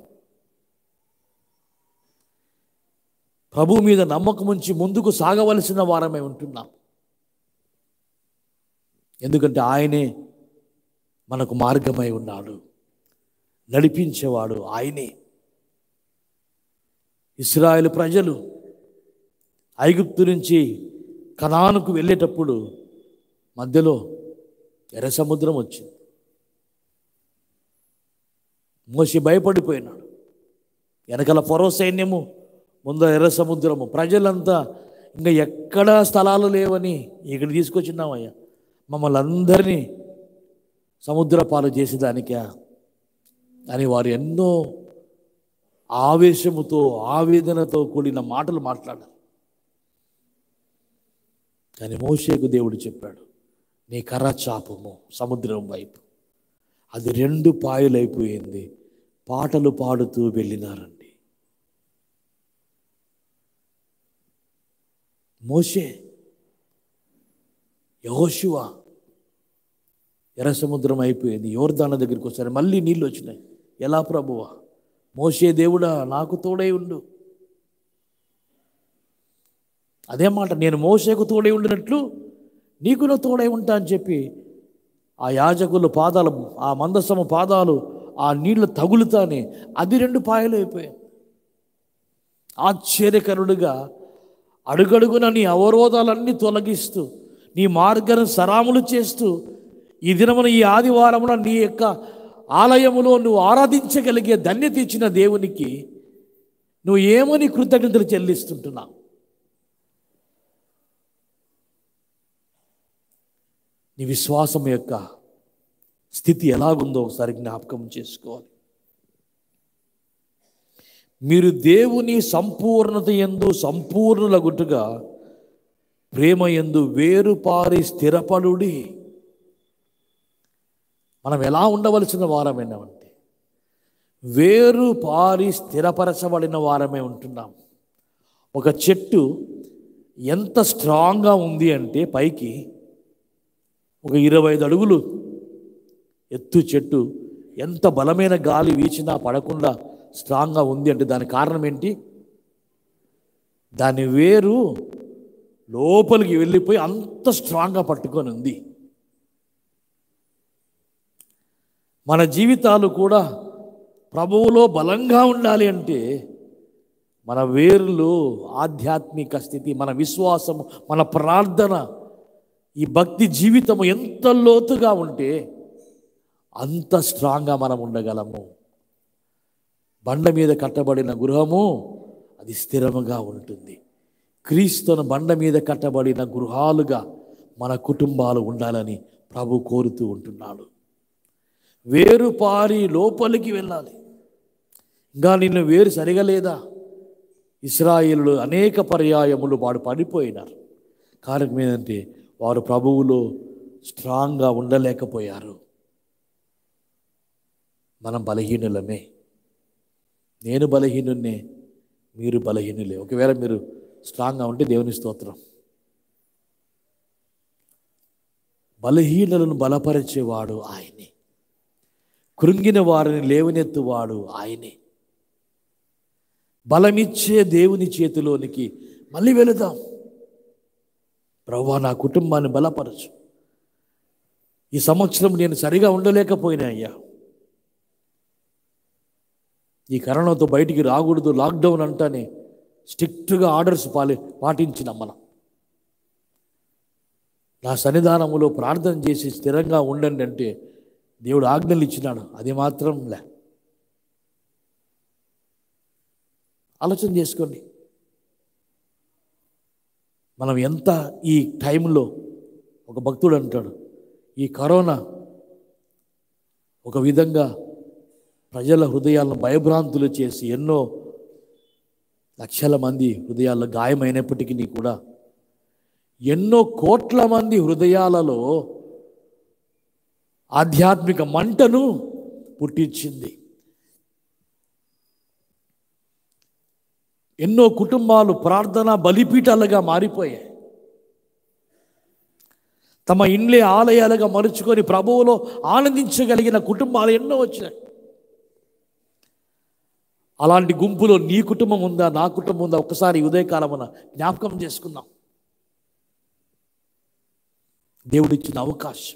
ప్రభు మీద నమ్మకం ఉంచి ముందుకు సాగవలసిన వారమే ఉంటున్నాం. ఎందుకంటే ఆయనే మనకు మార్గమై ఉన్నాడు, నడిపించేవాడు ఆయనే. ఇశ్రాయేలు ప్రజలు ఐగుప్తు నుంచి కనానుకు వెళ్ళేటప్పుడు మధ్యలో ఎర్ర సముద్రం వచ్చింది. మోషే భయపడిపోయినాడు. వెనకాల ఫరో సైన్యము, ముందర ఎర్ర సముద్రము. ప్రజలంతా ఇంకా ఎక్కడా స్థలాలు లేవని ఇక్కడ తీసుకొచ్చినామయ్యా, మమ్మల్ని అందరినీ సముద్ర పాలు చేసేదానికా అని వారు ఎన్నో ఆవేశముతో ఆవేదనతో కూడిన మాటలు మాట్లాడారు. కానీ మోషేకు దేవుడు చెప్పాడు, నీ కర్ర చాపము సముద్రం వైపు. అది రెండు పాయలైపోయింది. పాటలు పాడుతూ వెళ్ళినారండి. మోషే, యెహోషువ, ఎర్ర సముద్రం అయిపోయింది. యోర్దాను దగ్గరికి వచ్చారు, మళ్ళీ నీళ్ళు వచ్చినాయి. ఎలా ప్రభువా? మోషే, దేవుడా నాకు తోడై ఉండు. అదే మాట, నేను మోషేకు తోడై ఉండినట్లు నీకు నా తోడై ఉంటా అని చెప్పి ఆ యాజకుల పాదాలు, ఆ మందసము పాదాలు ఆ నీళ్లు తగులుతానే అది రెండు పాయలు అయిపోయాయి. ఆశ్చర్యకరుడుగా అడుగడుగున నీ అవరోధాలన్నీ తొలగిస్తూ నీ మార్గాన్ని సరాములు చేస్తూ ఈ దినమున ఈ ఆదివారమున నీ యొక్క ఆలయములో నువ్వు ఆరాధించగలిగే ధన్యత ఇచ్చిన దేవునికి నువ్వు ఏమని కృతజ్ఞతలు చెల్లిస్తుంటున్నావు? నీ విశ్వాసం యొక్క స్థితి ఎలాగుందో ఒకసారి జ్ఞాపకం చేసుకోవాలి. మీరు దేవుని సంపూర్ణత యందు సంపూర్ణులగుట్టుగా ప్రేమ యందు వేరుపారి స్థిరపడుడి. మనం ఎలా ఉండవలసిన వారమేనామంటే వేరు పారి స్థిరపరచబడిన వారమే ఉంటున్నాం. ఒక చెట్టు ఎంత స్ట్రాంగ్గా ఉంది అంటే పైకి ఒక ఇరవై ఐదు అడుగులు ఎత్తు చెట్టు ఎంత బలమైన గాలి వీచినా పడకుండా స్ట్రాంగ్గా ఉంది అంటే దానికి కారణం ఏంటి? దాని వేరు లోపలికి వెళ్ళిపోయి అంత స్ట్రాంగ్గా పట్టుకొని ఉంది. మన జీవితాలు కూడా ప్రభువులో బలంగా ఉండాలి అంటే మన వేర్లు, ఆధ్యాత్మిక స్థితి, మన విశ్వాసము, మన ప్రార్థన, ఈ భక్తి జీవితము ఎంత లోతుగా ఉంటే అంత స్ట్రాంగ్గా మనం ఉండగలము. బండ మీద కట్టబడిన గృహము అది స్థిరముగా ఉంటుంది. క్రీస్తును బండ మీద కట్టబడిన గృహాలుగా మన కుటుంబాలు ఉండాలని ప్రభు కోరుతూ ఉంటున్నాడు. వేరు పారి లోపలికి వెళ్ళాలి. ఇంకా నిన్ను వేరు సరిగా లేదా? ఇశ్రాయేలులు అనేక పర్యాయములు వాడు పడిపోయినారు. కారణం ఏంటంటే వారు ప్రభువులో స్ట్రాంగ్గా ఉండలేకపోయారు. మనం బలహీనులమే. నేను బలహీనున్నే, మీరు బలహీనులే. ఒకవేళ మీరు స్ట్రాంగ్గా ఉంటే దేవుని స్తోత్రం. బలహీనులను బలపరిచేవాడు ఆయనే. కృంగిన వారిని లేవనెత్తువాడు ఆయనే. బలమిచ్చే దేవుని చేతిలోనికి మళ్ళీ వెళుదాం. ప్రభువా, నా కుటుంబాన్ని బలపరచు. ఈ సంవత్సరం నేను సరిగా ఉండలేకపోయినా అయ్యా, ఈ కరోనాతో బయటికి రాకూడదు, లాక్డౌన్ అంటానే స్ట్రిక్ట్గా ఆర్డర్స్ పాలి పాటించినాం మనం. నా సన్నిధానములో ప్రార్థన చేసి స్థిరంగా ఉండండి అంటే దేవుడు ఆజ్ఞలు ఇచ్చినాడు. అది మాత్రం లే. ఆలోచన చేసుకోండి, మనం ఎంత ఈ టైంలో. ఒక భక్తుడు అంటాడు, ఈ కరోనా ఒక విధంగా ప్రజల హృదయాలను భయభ్రాంతులు చేసి ఎన్నో లక్షల మంది హృదయాల్లో గాయమైనప్పటికీ కూడా ఎన్నో కోట్ల మంది హృదయాలలో ఆధ్యాత్మిక మంటను పుట్టించింది. ఎన్నో కుటుంబాలు ప్రార్థన బలిపీఠాలుగా మారిపోయాయి. తమ ఇండ్లే ఆలయాలుగా మరుచుకొని ప్రభువులో ఆనందించగలిగిన కుటుంబాలు ఎన్నో వచ్చాయి. అలాంటి గుంపులో నీ కుటుంబం ఉందా, నా కుటుంబం ఉందా? ఒక్కసారి ఉదయకాలమున జ్ఞాపకం చేసుకుందాం. దేవుడిచ్చిన అవకాశం.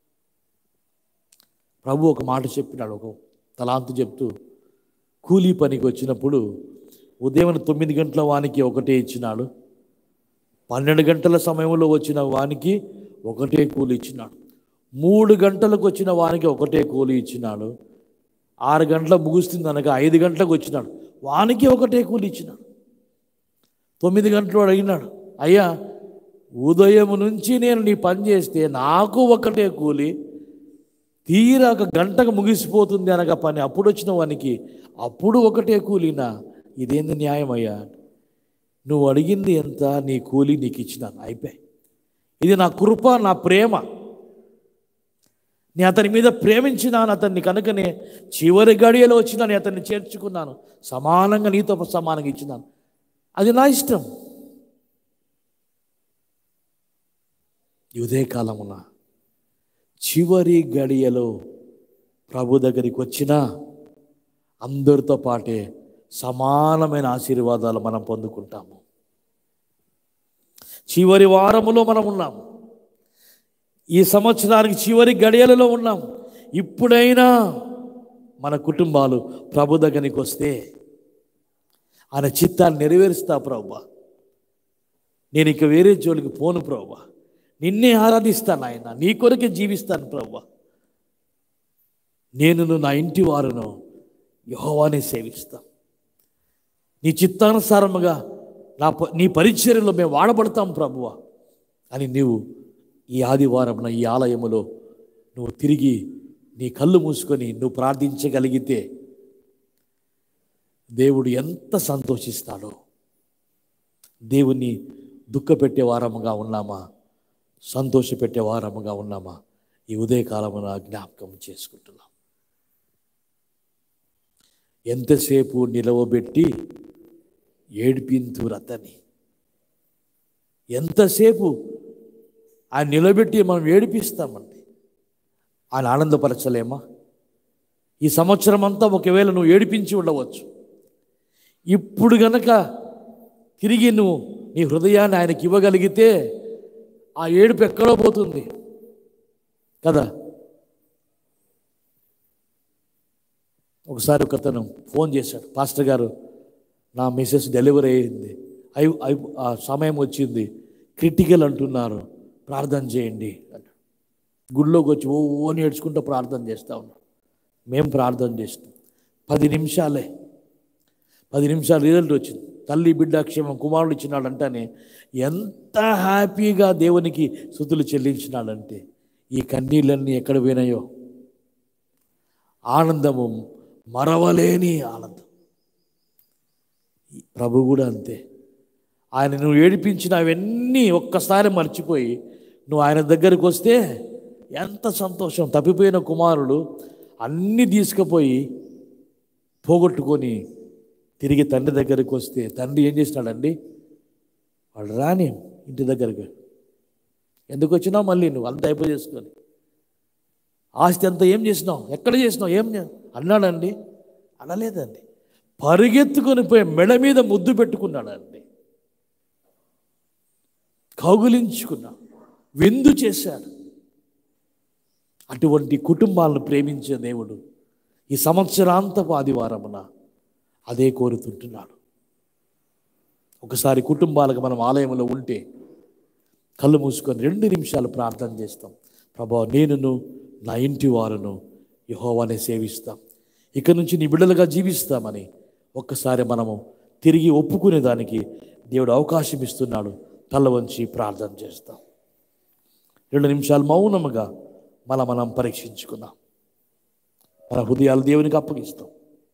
ప్రభు ఒక మాట చెప్పినాడు, ఒక తలాంతు చెప్తూ, కూలీ పనికి వచ్చినప్పుడు ఉదయం తొమ్మిది గంటల వానికి ఒకటే ఇచ్చినాడు, పన్నెండు గంటల సమయంలో వచ్చిన వానికి ఒకటే కూలి ఇచ్చినాడు, మూడు గంటలకు వచ్చిన వానికి ఒకటే కూలి ఇచ్చినాడు, ఆరు గంటల ముగుస్తుంది అనగా ఐదు గంటలకు వచ్చినాడు, వానికి ఒకటే కూలి ఇచ్చినాడు. తొమ్మిది గంటలు అడిగినాడు, అయ్యా ఉదయం నుంచి నేను నీ పని చేస్తే నాకు ఒకటే కూలి, తీరా ఒక గంటకు ముగిసిపోతుంది అనగా పని అప్పుడు వచ్చిన వానికి అప్పుడు ఒకటే కూలీనా? ఇదేంది న్యాయం అయ్యా? నువ్వు అడిగింది ఎంత, నీ కూలి నీకు ఇచ్చినాను, అయిపోయి. ఇది నా కృప, నా ప్రేమ. నేను అతని మీద ప్రేమించినాను అతన్ని, కనుకనే చివరి గడియలో వచ్చినా నేను అతన్ని చేర్చుకున్నాను, సమానంగా నీతో సమానంగా ఇచ్చినాను. అది నా ఇష్టం. ఉదయకాలమున చివరి గడియలో ప్రభు దగ్గరికి వచ్చినా అందరితో పాటే సమానమైన ఆశీర్వాదాలు మనం పొందుకుంటాము. చివరి వారములో మనం ఉన్నాము, ఈ సంవత్సరానికి చివరి గడియలలో ఉన్నాం. ఇప్పుడైనా మన కుటుంబాలు ప్రభు దగ్గరికి వస్తే ఆయన చిత్తాన్ని నెరవేరుస్తా ప్రభువా, నేను ఇక వేరే జోలికి పోను ప్రభువా, నిన్నే ఆరాధిస్తాను ఆయన, నీ కొరకే జీవిస్తాను ప్రభువా, నేను నా ఇంటి వారును యెహోవానే సేవిస్తాం, నీ చిత్తానుసారముగా నా నీ పరిచర్యలో మేము వాడబడతాం ప్రభువా అని నీవు ఈ ఆదివారం ఈ ఆలయములో నువ్వు తిరిగి నీ కళ్ళు మూసుకొని నువ్వు ప్రార్థించగలిగితే దేవుడు ఎంత సంతోషిస్తాడో. దేవుని దుఃఖపెట్టే వారముగా ఉన్నామా, సంతోషపెట్టే వారముగా ఉన్నామా, ఈ ఉదయకాలమున జ్ఞాపకం చేసుకుంటున్నాం. ఎంతసేపు నిలవబెట్టి ఏడిపింతురు అతని, ఎంతసేపు ఆయన నిలబెట్టి మనం ఏడిపిస్తామండి, ఆయన ఆనందపరచలేమా? ఈ సంవత్సరం అంతా ఒకవేళ నువ్వు ఏడిపించి ఉండవచ్చు, ఇప్పుడు గనక తిరిగి నువ్వు నీ హృదయాన్ని ఆయనకి ఇవ్వగలిగితే ఆ ఏడుపు ఎక్కడో పోతుంది కదా. ఒకసారి ఒకతను ఫోన్ చేశాడు, పాస్టర్ గారు నా మిసెస్ డెలివరీ అయింది, అయి అయి ఆ సమయం వచ్చింది, క్రిటికల్ అంటున్నారు, ప్రార్థన చేయండి అన్నాడు. గుడిలోకి వచ్చి ఓ ఓని ఏడ్చుకుంటూ ప్రార్థన చేస్తూ ఉన్నాం. మేము ప్రార్థన చేస్తాం, పది నిమిషాలే పది నిమిషాలు రిజల్ట్ వచ్చింది. తల్లి బిడ్డ క్షేమం, కుమారుడు ఇచ్చినాడంటేనే ఎంత హ్యాపీగా దేవునికి స్తుతులు చెల్లించినాడంటే ఈ కన్నీళ్ళన్నీ ఎక్కడ పోయినాయో. ఆనందము మరవలేని ఆనందం. ప్రభు కూడా అంతే, ఆయన నువ్వు ఏడిపించిన అవన్నీ ఒక్కసారి మర్చిపోయి నువ్వు ఆయన దగ్గరికి వస్తే ఎంత సంతోషం. తప్పిపోయిన కుమారుడు అన్నీ తీసుకుపోయి పోగొట్టుకొని తిరిగి తండ్రి దగ్గరికి వస్తే తండ్రి ఏం చేసినాడండి, వాడు రాని ఇంటి దగ్గరికి, ఎందుకు వచ్చినావు మళ్ళీ నువ్వు అంత అయిపోయి చేసుకొని, ఆస్తి అంతా ఏం చేసినావు, ఎక్కడ చేసినావు, ఏం అన్నాడండి? అనలేదండి. పరిగెత్తుకొని పోయి మెడ మీద ముద్దు పెట్టుకున్నాడండి, కౌగులించుకున్నా, విందు చేశాడు. అటువంటి కుటుంబాలను ప్రేమించే దేవుడు ఈ సంవత్సరాంతపు ఆదివారమున అదే కోరుతుంటున్నాడు. ఒకసారి కుటుంబాలకు మనం ఆలయంలో ఉంటే కళ్ళు మూసుకొని రెండు నిమిషాలు ప్రార్థన చేస్తాం. ప్రభువా, నేనును నా ఇంటి వారును యెహోవానే సేవిస్తాం, ఇక నుంచి నీ బిడ్డలుగా జీవిస్తామని ఒక్కసారి మనము తిరిగి ఒప్పుకునే దానికి దేవుడు అవకాశం ఇస్తున్నాడు. తల వంచి ప్రార్థన చేస్తాం. రెండు నిమిషాలు మౌనముగా మనం మనం పరీక్షించుకుందాం. మన హృదయాలు దేవునికి అప్పగిస్తాం.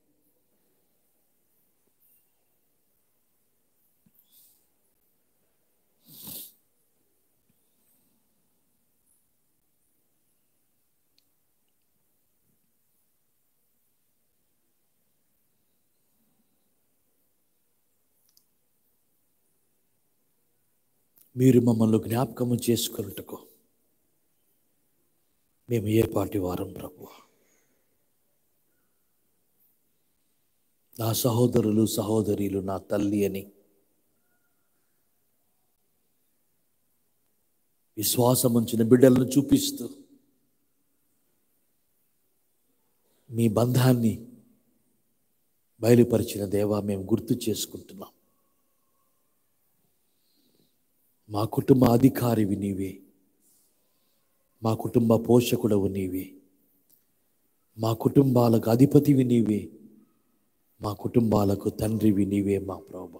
మీరు మమ్మల్ని జ్ఞాపకము చేసుకున్నట్టుకు మేము ఏ పాటి వారం ప్రభువా. నా సహోదరులు సహోదరీలు నా తల్లి అని విశ్వాసం ఉంచిన బిడ్డలను చూపిస్తూ మీ బంధాన్ని బయలుపరిచిన దేవా మేము గుర్తు చేసుకుంటున్నాం. మా కుటుంబ అధికారివి నీవే, మా కుటుంబ పోషకుడవు నీవే, మా కుటుంబాలకు అధిపతివి నీవే, మా కుటుంబాలకు తండ్రివి నీవే మా ప్రభువా.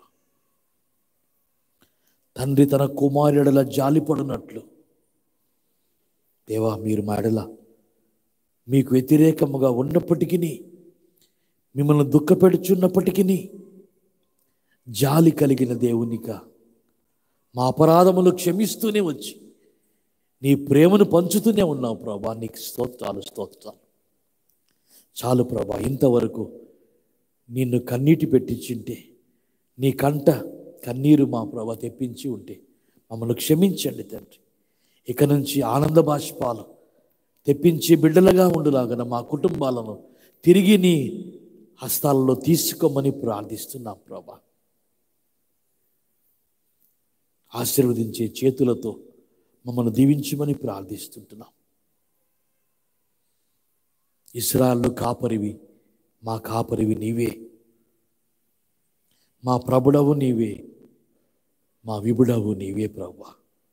తండ్రి తన కుమారుడల జాలిపడినట్లు దేవా, మీరు మా ఎడల మీకు వ్యతిరేకముగా ఉన్నప్పటికీ, మిమ్మల్ని దుఃఖపెడుచున్నప్పటికీ జాలి కలిగిన దేవునిగా మా అపరాధములు క్షమిస్తూనే వచ్చి నీ ప్రేమను పంచుతూనే ఉన్నావు ప్రభా. నీకు స్తోత్రాలు స్తోత్రాలు. చాలు ప్రభా, ఇంతవరకు నిన్ను కన్నీటి పెట్టించింటే, నీ కంట కన్నీరు మా ప్రభా తెప్పించి ఉంటే మమ్మల్ని క్షమించండి తండ్రి. ఇక నుంచి ఆనంద బాష్పాలు తెప్పించి బిడ్డలుగా ఉండులాగన మా కుటుంబాలను తిరిగి నీ హస్తాలలో తీసుకోమని ప్రార్థిస్తున్నాం ప్రభా. ఆశీర్వదించే చేతులతో మమ్మల్ని దీవించమని ప్రార్థిస్తుంటున్నాం. ఇశ్రాయేలు కాపరివి, మా కాపరివి నీవే, మా ప్రభుడవు నీవే, మా విభుడవు నీవే ప్రభువా.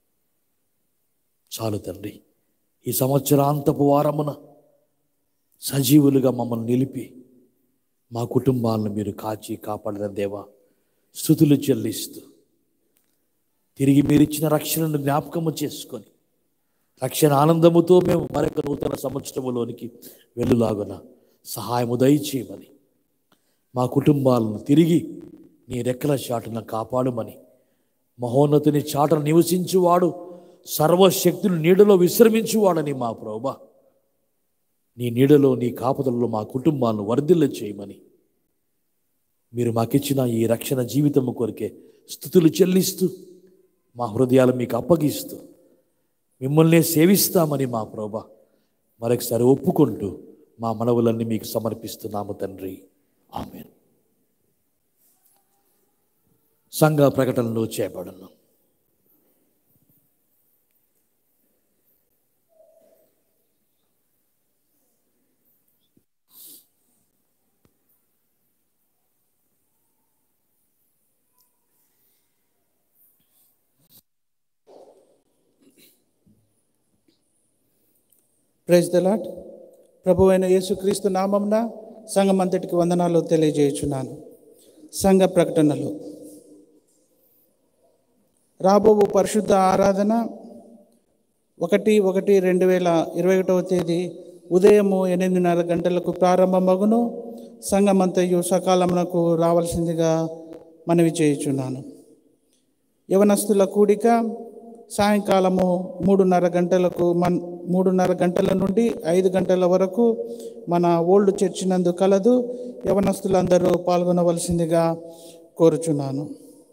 చాలు తండ్రి, ఈ సంవత్సరాంతపు వారమున సజీవులుగా మమ్మల్ని నిలిపి మా కుటుంబాలను మీరు కాచి కాపాడిన దేవా, స్తుతులు చెల్లిస్తూ తిరిగి మీరు ఇచ్చిన రక్షణను జ్ఞాపకము చేసుకొని రక్షణ ఆనందముతో మేము మరొక నూతన సంవత్సరములోనికి వెళ్ళులాగున సహాయము దయచేయమని, మా కుటుంబాలను తిరిగి నీ రెక్కల చాటున కాపాడమని, మహోన్నతుని చాటున నివసించువాడు సర్వశక్తులు నీడలో విశ్రమించువాడని మా ప్రభువా, నీ నీడలో నీ కాపుదలలో మా కుటుంబాలను వర్ధిల్ల చేయమని, మీరు మాకిచ్చిన ఈ రక్షణ జీవితము కొరికే స్తుతులు చెల్లిస్తూ మా హృదయాలు మీకు అప్పగిస్తూ మిమ్మల్నే సేవిస్తామని మా ప్రభువా మరొకసారి ఒప్పుకుంటూ మా మనవులన్నీ మీకు సమర్పిస్తున్నాము తండ్రి. ఆమేన్. సంఘ ప్రకటనలో చేపడను. Praise the lord. ప్రభువైన యేసుక్రీస్తు నామమున సంఘం అంతటికి వందనాలు తెలియజేయుచున్నాను. సంఘ ప్రకటనలు. రాబోవు పరిశుద్ధ ఆరాధన ఒకటి ఒకటి రెండు వేల ఇరవై ఒకటవ తేదీ ఉదయము ఎనిమిదిన్నర గంటలకు ప్రారంభమగును. సంఘమంతయు సకాలమునకు రావాల్సిందిగా మనవి చేయుచున్నాను. యవనస్తుల కూడిక సాయంకాలము మూడున్నర గంటలకు మన్ మూడున్నర గంటల నుండి ఐదు గంటల వరకు మన ఓల్డ్ చర్చి నందు కలదు. యవనస్తులందరూ పాల్గొనవలసిందిగా కోరుచున్నాను.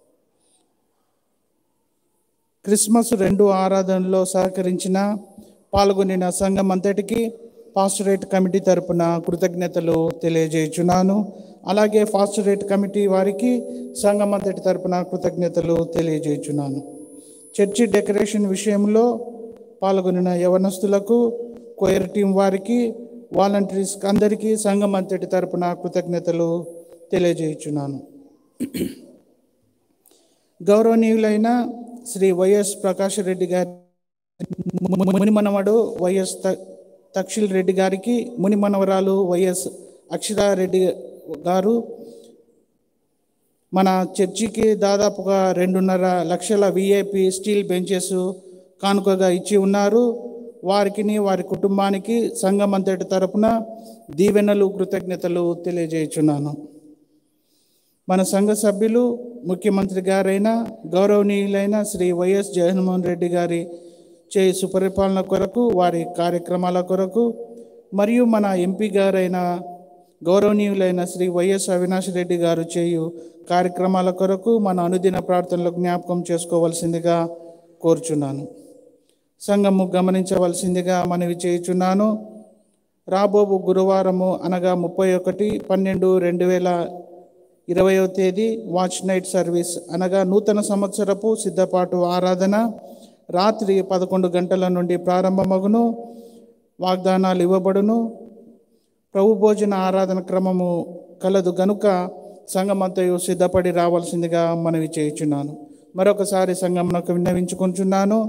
క్రిస్మస్ రెండు ఆరాధనలో సహకరించిన పాల్గొనిన సంఘం అంతటికి పాస్టరేట్ కమిటీ తరపున కృతజ్ఞతలు తెలియజేయుచున్నాను. అలాగే ఫాస్ట్ రేట్ కమిటీ వారికి సంఘం అంతటి తరపున కృతజ్ఞతలు తెలియజేయుచున్నాను. చర్చి డెకరేషన్ విషయంలో పాల్గొనిన యవనస్తులకు, కొయర్ టీం వారికి, వాలంటీర్స్ అందరికీ సంఘం అంతటి తరపున కృతజ్ఞతలు తెలియజేయుచున్నాను. గౌరవనీయులైన శ్రీ వైఎస్ ప్రకాష్ రెడ్డి గారి మునిమనవడు వైఎస్ తక్షిల్ రెడ్డి గారికి, మునిమనవరాలు వైఎస్ అక్షరారెడ్డి గారు మన చర్చికి దాదాపుగా రెండున్నర లక్షల విఐపి స్టీల్ బెంచెస్ కానుకగా ఇచ్చి ఉన్నారు. వారికి, వారి కుటుంబానికి సంఘం అంతటి తరపున దీవెనలు, కృతజ్ఞతలు తెలియజేయుచున్నాను. మన సంఘ సభ్యులు, ముఖ్యమంత్రి గారైన గౌరవనీయులైన శ్రీ వైఎస్ జగన్మోహన్ రెడ్డి గారి చేయి సుపరిపాలన కొరకు, వారి కార్యక్రమాల కొరకు, మరియు మన ఎంపీ గారైన గౌరవనీయులైన శ్రీ వైఎస్ అవినాష్ రెడ్డి గారు చేయు కార్యక్రమాల కొరకు మన అనుదిన ప్రార్థనలు జ్ఞాపకం చేసుకోవలసిందిగా కోరుచున్నాను. సంఘము గమనించవలసిందిగా మనవి చేయుచున్నాను. రాబోవు గురువారము అనగా ముప్పై ఒకటి పన్నెండు రెండు వేల ఇరవయో తేదీ వాచ్ నైట్ సర్వీస్ అనగా నూతన సంవత్సరపు సిద్ధపాటు ఆరాధన రాత్రి పదకొండు గంటల నుండి ప్రారంభమగును. వాగ్దానాలు ఇవ్వబడును. ప్రభు భోజన ఆరాధన క్రమము కలదు గనుక సంఘమంతయు సిద్ధపడి రావాల్సిందిగా మనవి చేయుచున్నాను. మరొకసారి సంఘమునకు విన్నవించుకుంటున్నాను.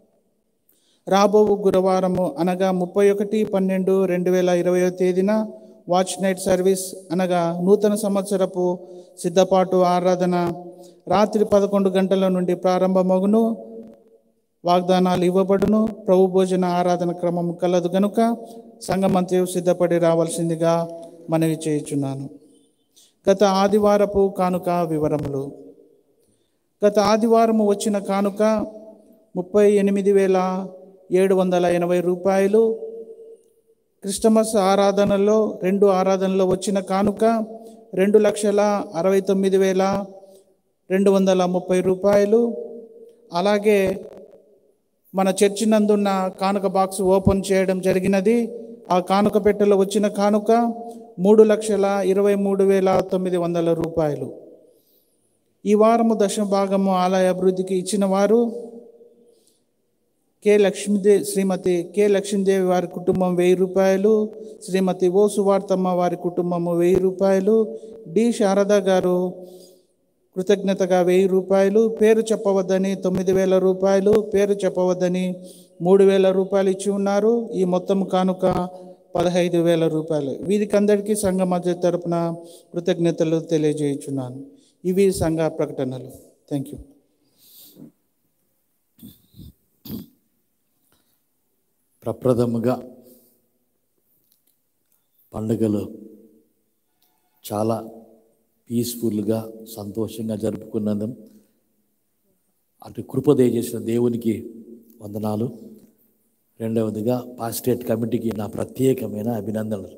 రాబోవు గురువారము అనగా ముప్పై ఒకటి పన్నెండు రెండు వేల ఇరవయో తేదీన వాచ్ నైట్ సర్వీస్ అనగా నూతన సంవత్సరపు సిద్ధపాటు ఆరాధన రాత్రి పదకొండు గంటల నుండి ప్రారంభమగును. వాగ్దానాలు ఇవ్వబడును. ప్రభు భోజన ఆరాధన క్రమం కలదు గనుక సంఘమంతయు సిద్ధపడి రావాల్సిందిగా మనవి చేయుచున్నాను. గత ఆదివారపు కానుక వివరములు. గత ఆదివారము వచ్చిన కానుక ముప్పై ఎనిమిది వేల ఏడు వందల ఎనభై రూపాయలు. క్రిస్టమస్ ఆరాధనలో రెండు ఆరాధనలో వచ్చిన కానుక రెండు లక్షల అరవై తొమ్మిది వేల రెండు వందల ముప్పై రూపాయలు. అలాగే మన చర్చి నందున్న కానుక బాక్స్ ఓపెన్ చేయడం జరిగినది. ఆ కానుక పెట్టెలో వచ్చిన కానుక మూడు లక్షల ఇరవై మూడు వేల తొమ్మిది వందల రూపాయలు. ఈ వారము దశమ భాగము ఆలయ అభివృద్ధికి ఇచ్చిన వారు కె లక్ష్మీదేవి శ్రీమతి కె లక్ష్మీదేవి వారి కుటుంబం వెయ్యి రూపాయలు, శ్రీమతి ఓ సువార్తమ్మ వారి కుటుంబము వెయ్యి రూపాయలు, డి శారద గారు కృతజ్ఞతగా వెయ్యి రూపాయలు, పేరు చెప్పవద్దని తొమ్మిది వేల రూపాయలు, పేరు చెప్పవద్దని మూడు వేల రూపాయలు ఇచ్చి ఉన్నారు. ఈ మొత్తం కానుక పదహైదు వేల రూపాయలు. వీరికి అందరికీ సంఘ మధ్య తరపున కృతజ్ఞతలు తెలియజేయుచున్నాను. ఇవి సంఘ ప్రకటనలు. Thank you. ప్రప్రథముగా పండుగలు చాలా పీస్ఫుల్గా సంతోషంగా జరుపుకున్నందుకు అటు కృప దయచేసిన దేవునికి వందనాలు. రెండవదిగా పాస్టేట్ కమిటీకి నా ప్రత్యేకమైన అభినందనలు.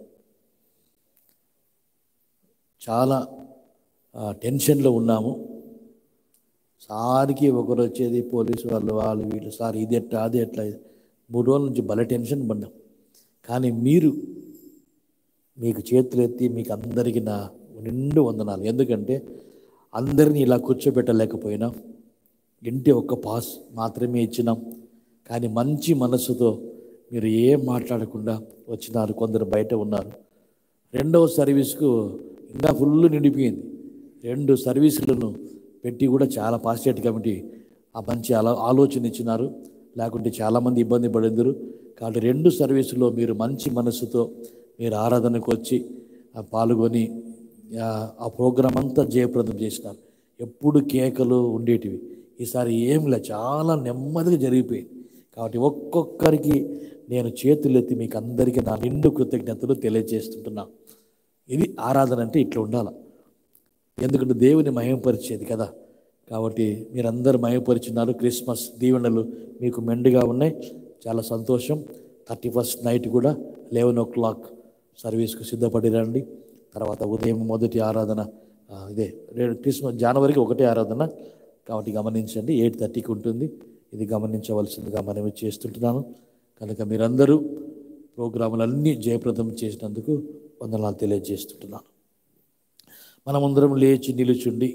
చాలా టెన్షన్లో ఉన్నాము. సారికి ఒకరు వచ్చేది పోలీసు వాళ్ళు వాళ్ళు వీళ్ళు సార్ ఇది ఎట్లా అది ఎట్లా మూడు రోజుల నుంచి భలే టెన్షన్ పడ్డాం. కానీ మీరు మీకు చేతులు ఎత్తి మీకు అందరికీ నా నిండు వందనాలు. ఎందుకంటే అందరినీ ఇలా కూర్చోబెట్టలేకపోయినా ఇంటి ఒక్క పాస్ మాత్రమే ఇచ్చినాం. కానీ మంచి మనసుతో మీరు ఏం మాట్లాడకుండా వచ్చినారు. కొందరు బయట ఉన్నారు. రెండవ సర్వీస్కు ఇంకా ఫుల్ నిండిపోయింది. రెండు సర్వీసులను పెట్టి కూడా చాలా పాస్టేట్ కమిటీ ఆ మంచి ఆలో ఆలోచన ఇచ్చినారు. లేకుంటే చాలామంది ఇబ్బంది పడిందరు. కాబట్టి రెండు సర్వీసులో మీరు మంచి మనసుతో మీరు ఆరాధనకు వచ్చి పాల్గొని ఆ ప్రోగ్రాం అంతా జయప్రదం చేసినారు. ఎప్పుడు కేకలు ఉండేటివి, ఈసారి ఏం లే, చాలా నెమ్మదిగా జరిగిపోయింది. కాబట్టి ఒక్కొక్కరికి నేను చేతులెత్తి మీకు అందరికీ నా నిండు కృతజ్ఞతలు తెలియజేస్తుంటున్నా. ఇది ఆరాధన అంటే ఇట్లా ఉండాలి. ఎందుకంటే దేవుని మహిమపరిచేది కదా. కాబట్టి మీరందరూ మహిమపరిచినారు. క్రిస్మస్ దీవెనలు మీకు మెండుగా ఉన్నాయి. చాలా సంతోషం. థర్టీ ఫస్ట్ నైట్ కూడా లెవెన్ ఓ క్లాక్ సర్వీస్కు సిద్ధపడి రండి. తర్వాత ఉదయం మొదటి ఆరాధన ఇదే క్రిస్మస్ జనవరికి ఒకటే ఆరాధన కాబట్టి గమనించండి. ఎయిట్ థర్టీకి ఉంటుంది. ఇది గమనించవలసిందిగా మనవి చేస్తుంటున్నాను. కనుక మీరందరూ ప్రోగ్రాములన్నీ జయప్రదం చేసినందుకు వందనాలు తెలియజేస్తుంటున్నాను. మనమందరం లేచి నిలుచుండి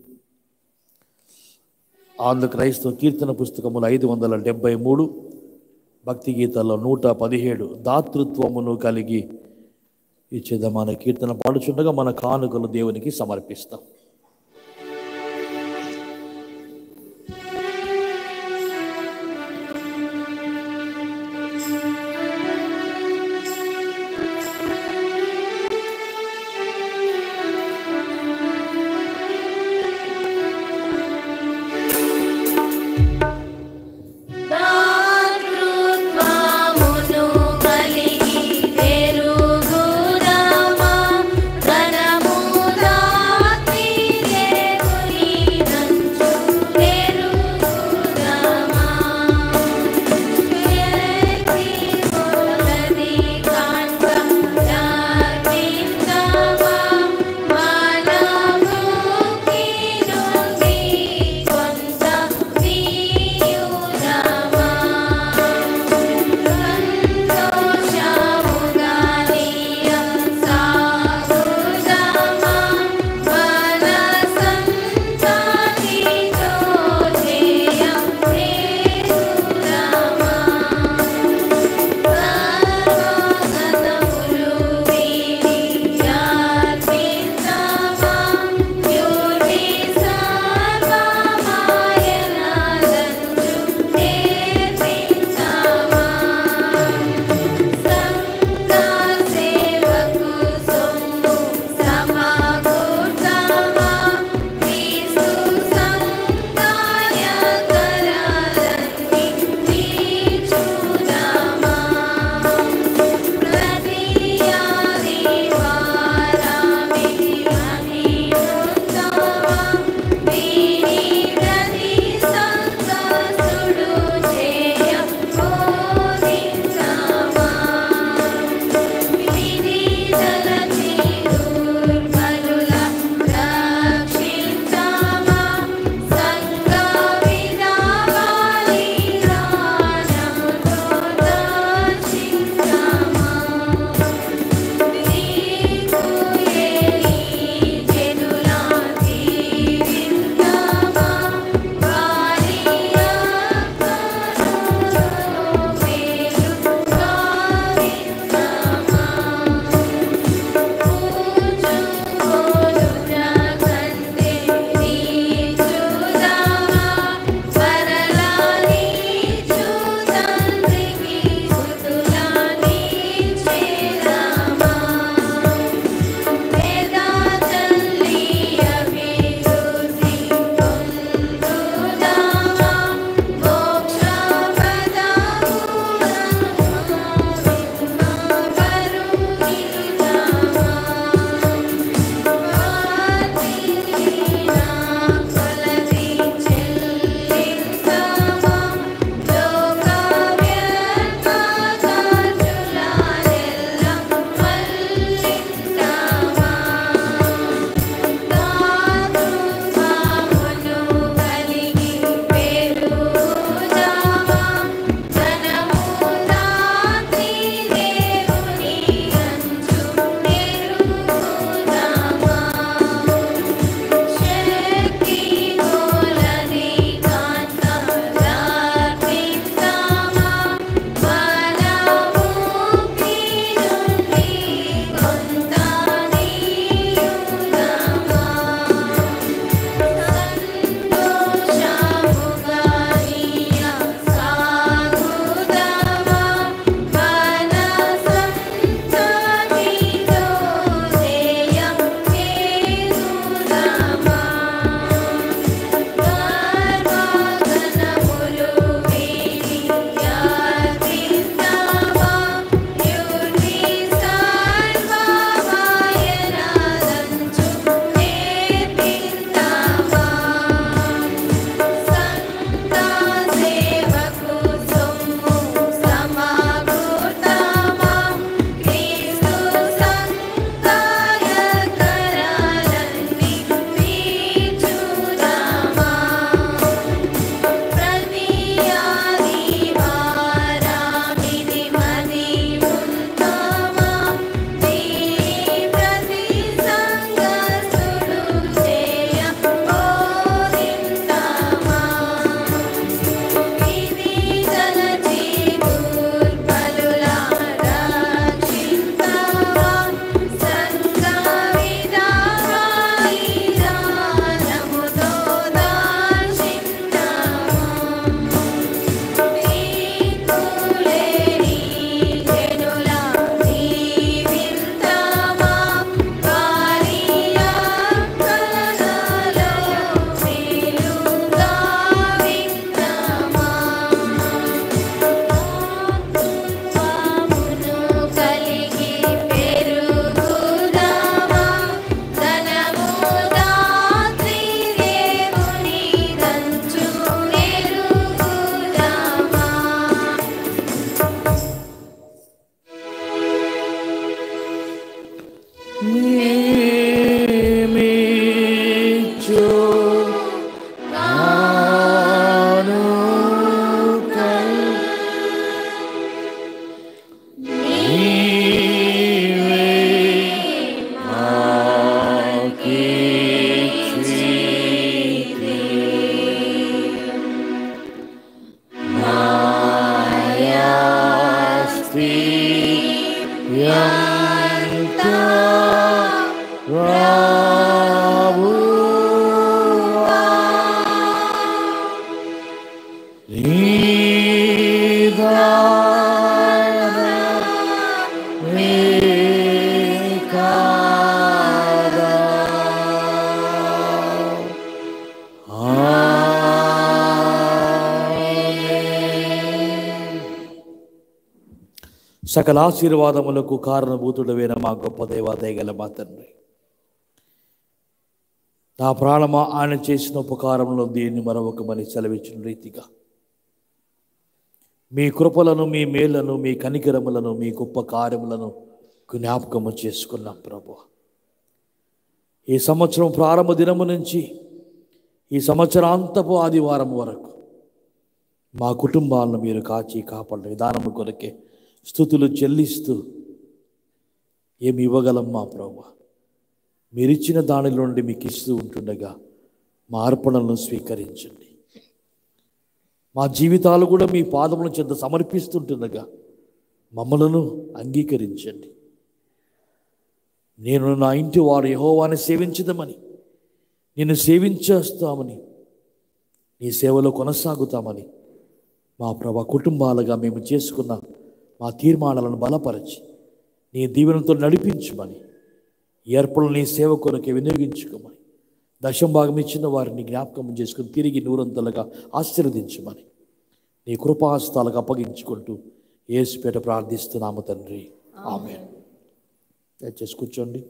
ఆంధ్ర క్రైస్తవ కీర్తన పుస్తకములు ఐదు వందల డెబ్బై మూడు భక్తి గీతాల్లో నూట పదిహేడు దాతృత్వమును కలిగి ఇచ్చేదమైన కీర్తన పాడుచుండగా మన కానుకలు దేవునికి సమర్పిస్తాం. ధనము దాతి సకల ఆశీర్వాదములకు కారణభూతుడవైన మా గొప్ప దేవా, దయగల మా తండ్రి, నా ప్రాణమా ఆయన చేసిన ఉపకారంలో దీన్ని మరొకమని సెలవిచ్చిన రీతిగా మీ కృపలను, మీ మేళ్లను, మీ కనికరములను, మీ గొప్ప కార్యములను జ్ఞాపకము చేసుకున్నాం ప్రభు. ఈ సంవత్సరం ప్రారంభ దినము నుంచి ఈ సంవత్సరాంతపు ఆదివారం వరకు మా కుటుంబాలను మీరు కాచి కాపాడిన విధానము కొరకే స్తుతులు చెల్లిస్తూ ఏమి ఇవ్వగలం మా ప్రభు. మీరిచ్చిన దానిలో నుండి మీకు ఇస్తూ ఉంటుండగా మా అర్పణలను స్వీకరించండి. మా జీవితాలు కూడా మీ పాదముల చెంత సమర్పిస్తుంటుండగా మమ్మలను అంగీకరించండి. నేను నా ఇంటి వారు యెహోవాని సేవించదమని, నిన్ను సేవించేస్తామని, నీ సేవలో కొనసాగుతామని మా ప్రభు కుటుంబాలుగా మేము చేసుకున్న మా తీర్మానాలను బలపరచి నీ దీవెనతో నడిపించమని, ఈ అర్పణలు నీ సేవ కొరకే వినియోగించుకోమని, దశం భాగం ఇచ్చిన వారిని జ్ఞాపకం చేసుకుని తిరిగి నూరంతలుగా ఆశీర్వదించమని నీ కృపాహస్తాలకు అప్పగించుకుంటూ యేసుపేట ప్రార్థిస్తున్నాము తండ్రి, ఆమేన్. దయచేసి కూర్చోండి.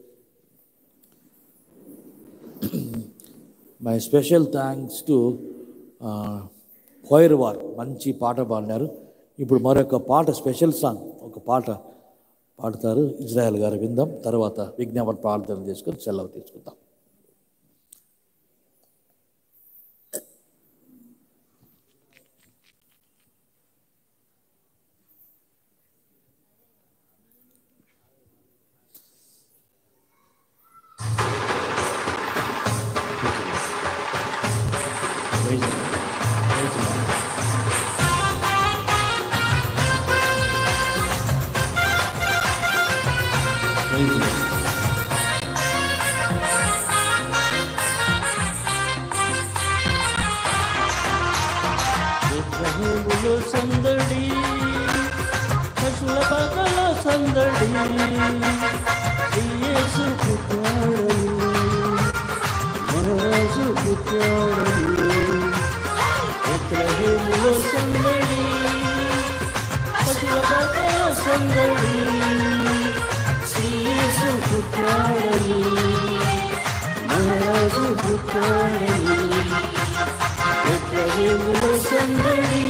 My special thanks to choir వారు, మంచి పాట పాడినారు. ఇప్పుడు మరొక పాట, స్పెషల్ సాంగ్ ఒక పాట పాడతారు ఇజ్రాయెల్ గారు, విందాం. తర్వాత విజ్ఞాపన ప్రార్థన చేసుకొని సెలవు తీసుకుందాం. బెత్లెహేములో సందడి, పశుల పాకలో సందడి, యేసు పుట్టాడని, మనరాజు పుట్టాడని. బెత్లెహేములో సందడి, పశుల పాకలో సందడి, యేసు పుట్టాడని, మనరాజు పుట్టాడని. బెత్లెహేములో సందడి.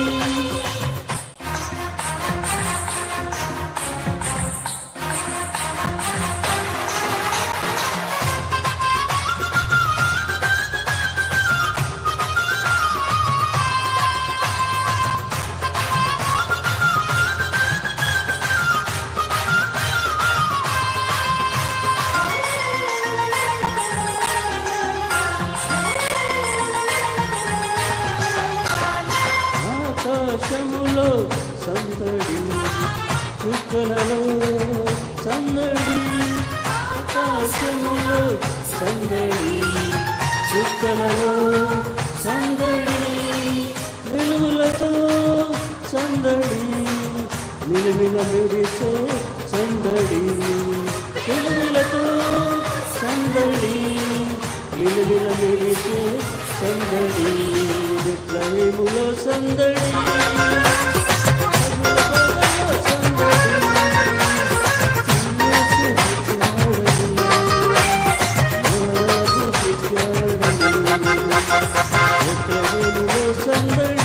ఆకాశములో సందడి, చుక్కలలో సందడి, ఆకాశములో సందడి, చుక్కలలో సందడి, వెలుగులతో సందడి, నిలువిన మెరిసే సందడి, వెలుగులతో సందడి, నిలువిన మెరిసే సందడి. బెత్లెహేములో సందడి, బెత్లెహేములో సందడి.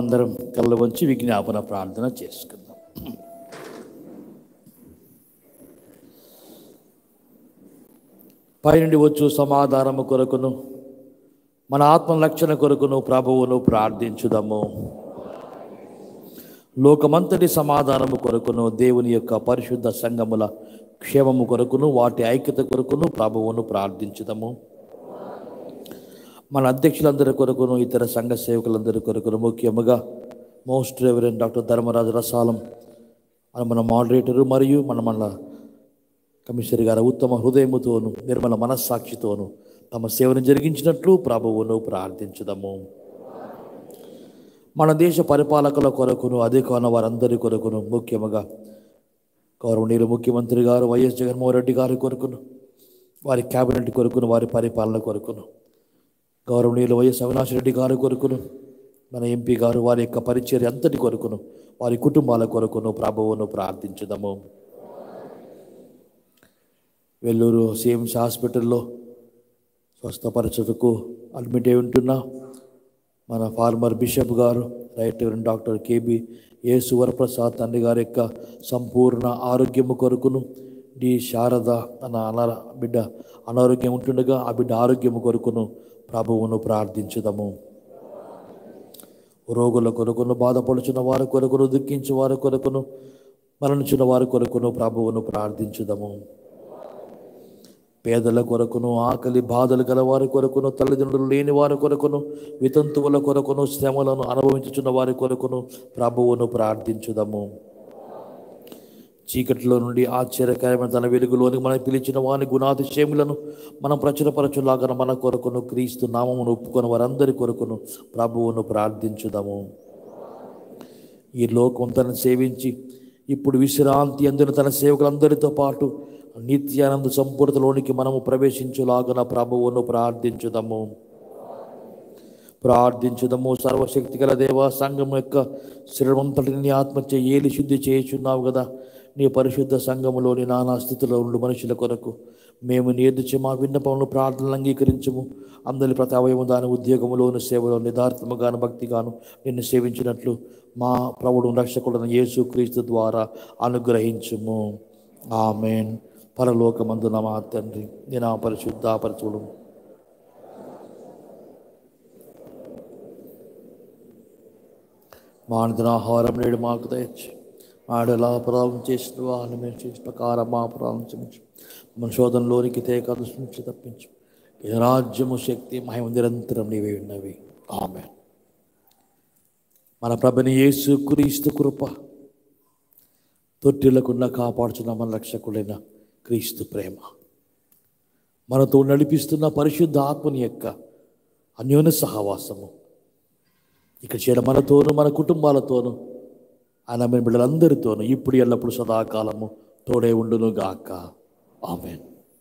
మనమందరం కళ్ళు వంచి విజ్ఞాపన ప్రార్థన చేసుకుందాం. పైనుండి వచ్చు సమాధానము కొరకును మన ఆత్మరక్షణ కొరకును ప్రభువును ప్రార్థించుదాము. లోకమంతటి సమాధానము కొరకును దేవుని యొక్క పరిశుద్ధ సంఘముల క్షేమము కొరకును వాటి ఐక్యత కొరకును ప్రభువును ప్రార్థించుదాము. మన అధ్యక్షులందరి కొరకును ఇతర సంఘ సేవకులందరి కొరకును ముఖ్యముగా most reverend doctor Dharmaraju Rasalam మన మోడరేటరు మరియు మన మన కమిషనర్ గారు ఉత్తమ హృదయముతోను నిర్మల మనస్సాక్షితోను తమ సేవను జరిగించినట్లు ప్రభువును ప్రార్థించుదాము. మన దేశ పరిపాలకుల కొరకును అధికారుల వారందరి కొరకును ముఖ్యముగా గౌరవనీయులు ముఖ్యమంత్రి గారు వైఎస్ జగన్మోహన్ రెడ్డి గారి కొరకును వారి క్యాబినెట్ కొరకును వారి పరిపాలన కొరకును గౌరవనీయులు వైఎస్ అవినాష్ రెడ్డి గారి కొరకును మన ఎంపీ గారు వారి యొక్క పరిచర్య అంతటి కొరకును వారి కుటుంబాల కొరకును ప్రభువును ప్రార్థించుదాము. వెల్లూరు సిఎంసి హాస్పిటల్లో స్వస్థపరచుటకు అడ్మిట్ అయి ఉంటున్న మన ఫార్మర్ బిషప్ గారు right reverend doctor KB Yesu Varaprasad తండ్రి గారి యొక్క సంపూర్ణ ఆరోగ్యము కొరకును డి శారద తన అన బిడ్డ అనారోగ్యం ఉంటుండగా ఆ బిడ్డ ఆరోగ్యము కొరకును ప్రభువును ప్రార్థించుదాము. రోగుల కొరకును బాధపడుచున్న వారి కొరకును దుఃఖించు వారి కొరకును మరణించిన వారి కొరకును ప్రభువును ప్రార్థించుదాము. పేదల కొరకును ఆకలి బాధలు గల వారి కొరకును తల్లిదండ్రులు లేని వారి కొరకును వితంతువుల కొరకును శ్రమలను అనుభవించుచున్న వారి కొరకును ప్రభువును ప్రార్థించుదాము. చీకటిలో నుండి ఆశ్చర్యకరమైన తన వెలుగులోని మనం పిలిచిన వారి గుణాతిశయములను మనం ప్రచురపరచులాగా మన కొరకును క్రీస్తు నామమును ఒప్పుకొని వారందరి కొరకును ప్రభువును ప్రార్థించుదాము. ఈ లోకం తనను సేవించి ఇప్పుడు విశ్రాంతి అందిన తన సేవకులందరితో పాటు నిత్యానంద సంపూర్ణలోనికి మనము ప్రవేశించులాగన ప్రభువును ప్రార్థించుదాము ప్రార్థించుదాము సర్వశక్తి గల దేవ సంఘం యొక్క శరీరమంతటిని ఆత్మచే ఏలి శుద్ధి చేయుచున్నావు కదా. నీ పరిశుద్ధ సంఘములోని నానా స్థితిలో ఉండు మనుషుల కొరకు మేము నేర్చి మా విన్నపములను ప్రార్థనలు అంగీకరించము. అందరి ప్రతి అవయము దాని ఉద్యోగములోని సేవలో నిదార్థముగాను భక్తిగాను నిన్ను సేవించినట్లు మా ప్రభుడు రక్షకుడైన యేసు క్రీస్తు ద్వారా అనుగ్రహించుము. ఆమేన్. పరలోకమందున మా తండ్రి నీ నామము పరిశుద్ధపరచబడును. మా అనుదిన ఆహారం నేడు మాకు దయచేయి. ఆడలా అపరాధం చేసిన వారిని మేము చేసిన ప్రకారం మా అపరాధం క్షమించు. మన శోధనలోనికి తేక నుంచి తప్పించు. ఈ రాజ్యము శక్తి మహిమ నిరంతరం నీవే ఉన్నవి. ఆమేన్. మన ప్రభుని యేసు క్రీస్తు కృప తొట్టిల్లకుండా కాపాడుచున్న మన రక్షకుడైన క్రీస్తు ప్రేమ మనతో నడిపిస్తున్న పరిశుద్ధ ఆత్మని యొక్క అన్యోన్య సహవాసము ఇక్కడ చేయడం మనతోనూ మన కుటుంబాలతోనూ ఆయన మన బిడ్డలందరితోనూ ఇప్పుడు ఎల్లప్పుడు సదాకాలము తోడే ఉండును గాక. ఆమేన్.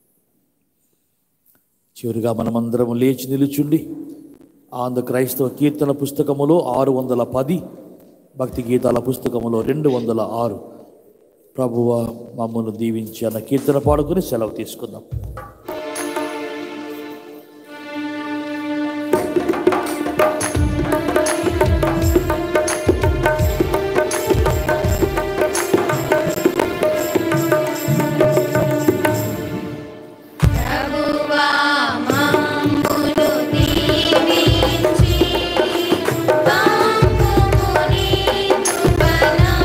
చివరిగా మనమందరం లేచి నిలుచుండి ఆంధ్ర క్రైస్తవ కీర్తన పుస్తకములో ఆరు వందల పది భక్తి గీతాల పుస్తకములో రెండు వందల ఆరు ప్రభువ మమ్మల్ని దీవించి అన్న కీర్తన పాడుకొని సెలవు తీసుకుందాం.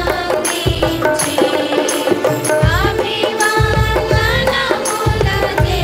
అభివందనముల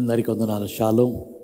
అందరికీ వందనాలు. షాలోమ్.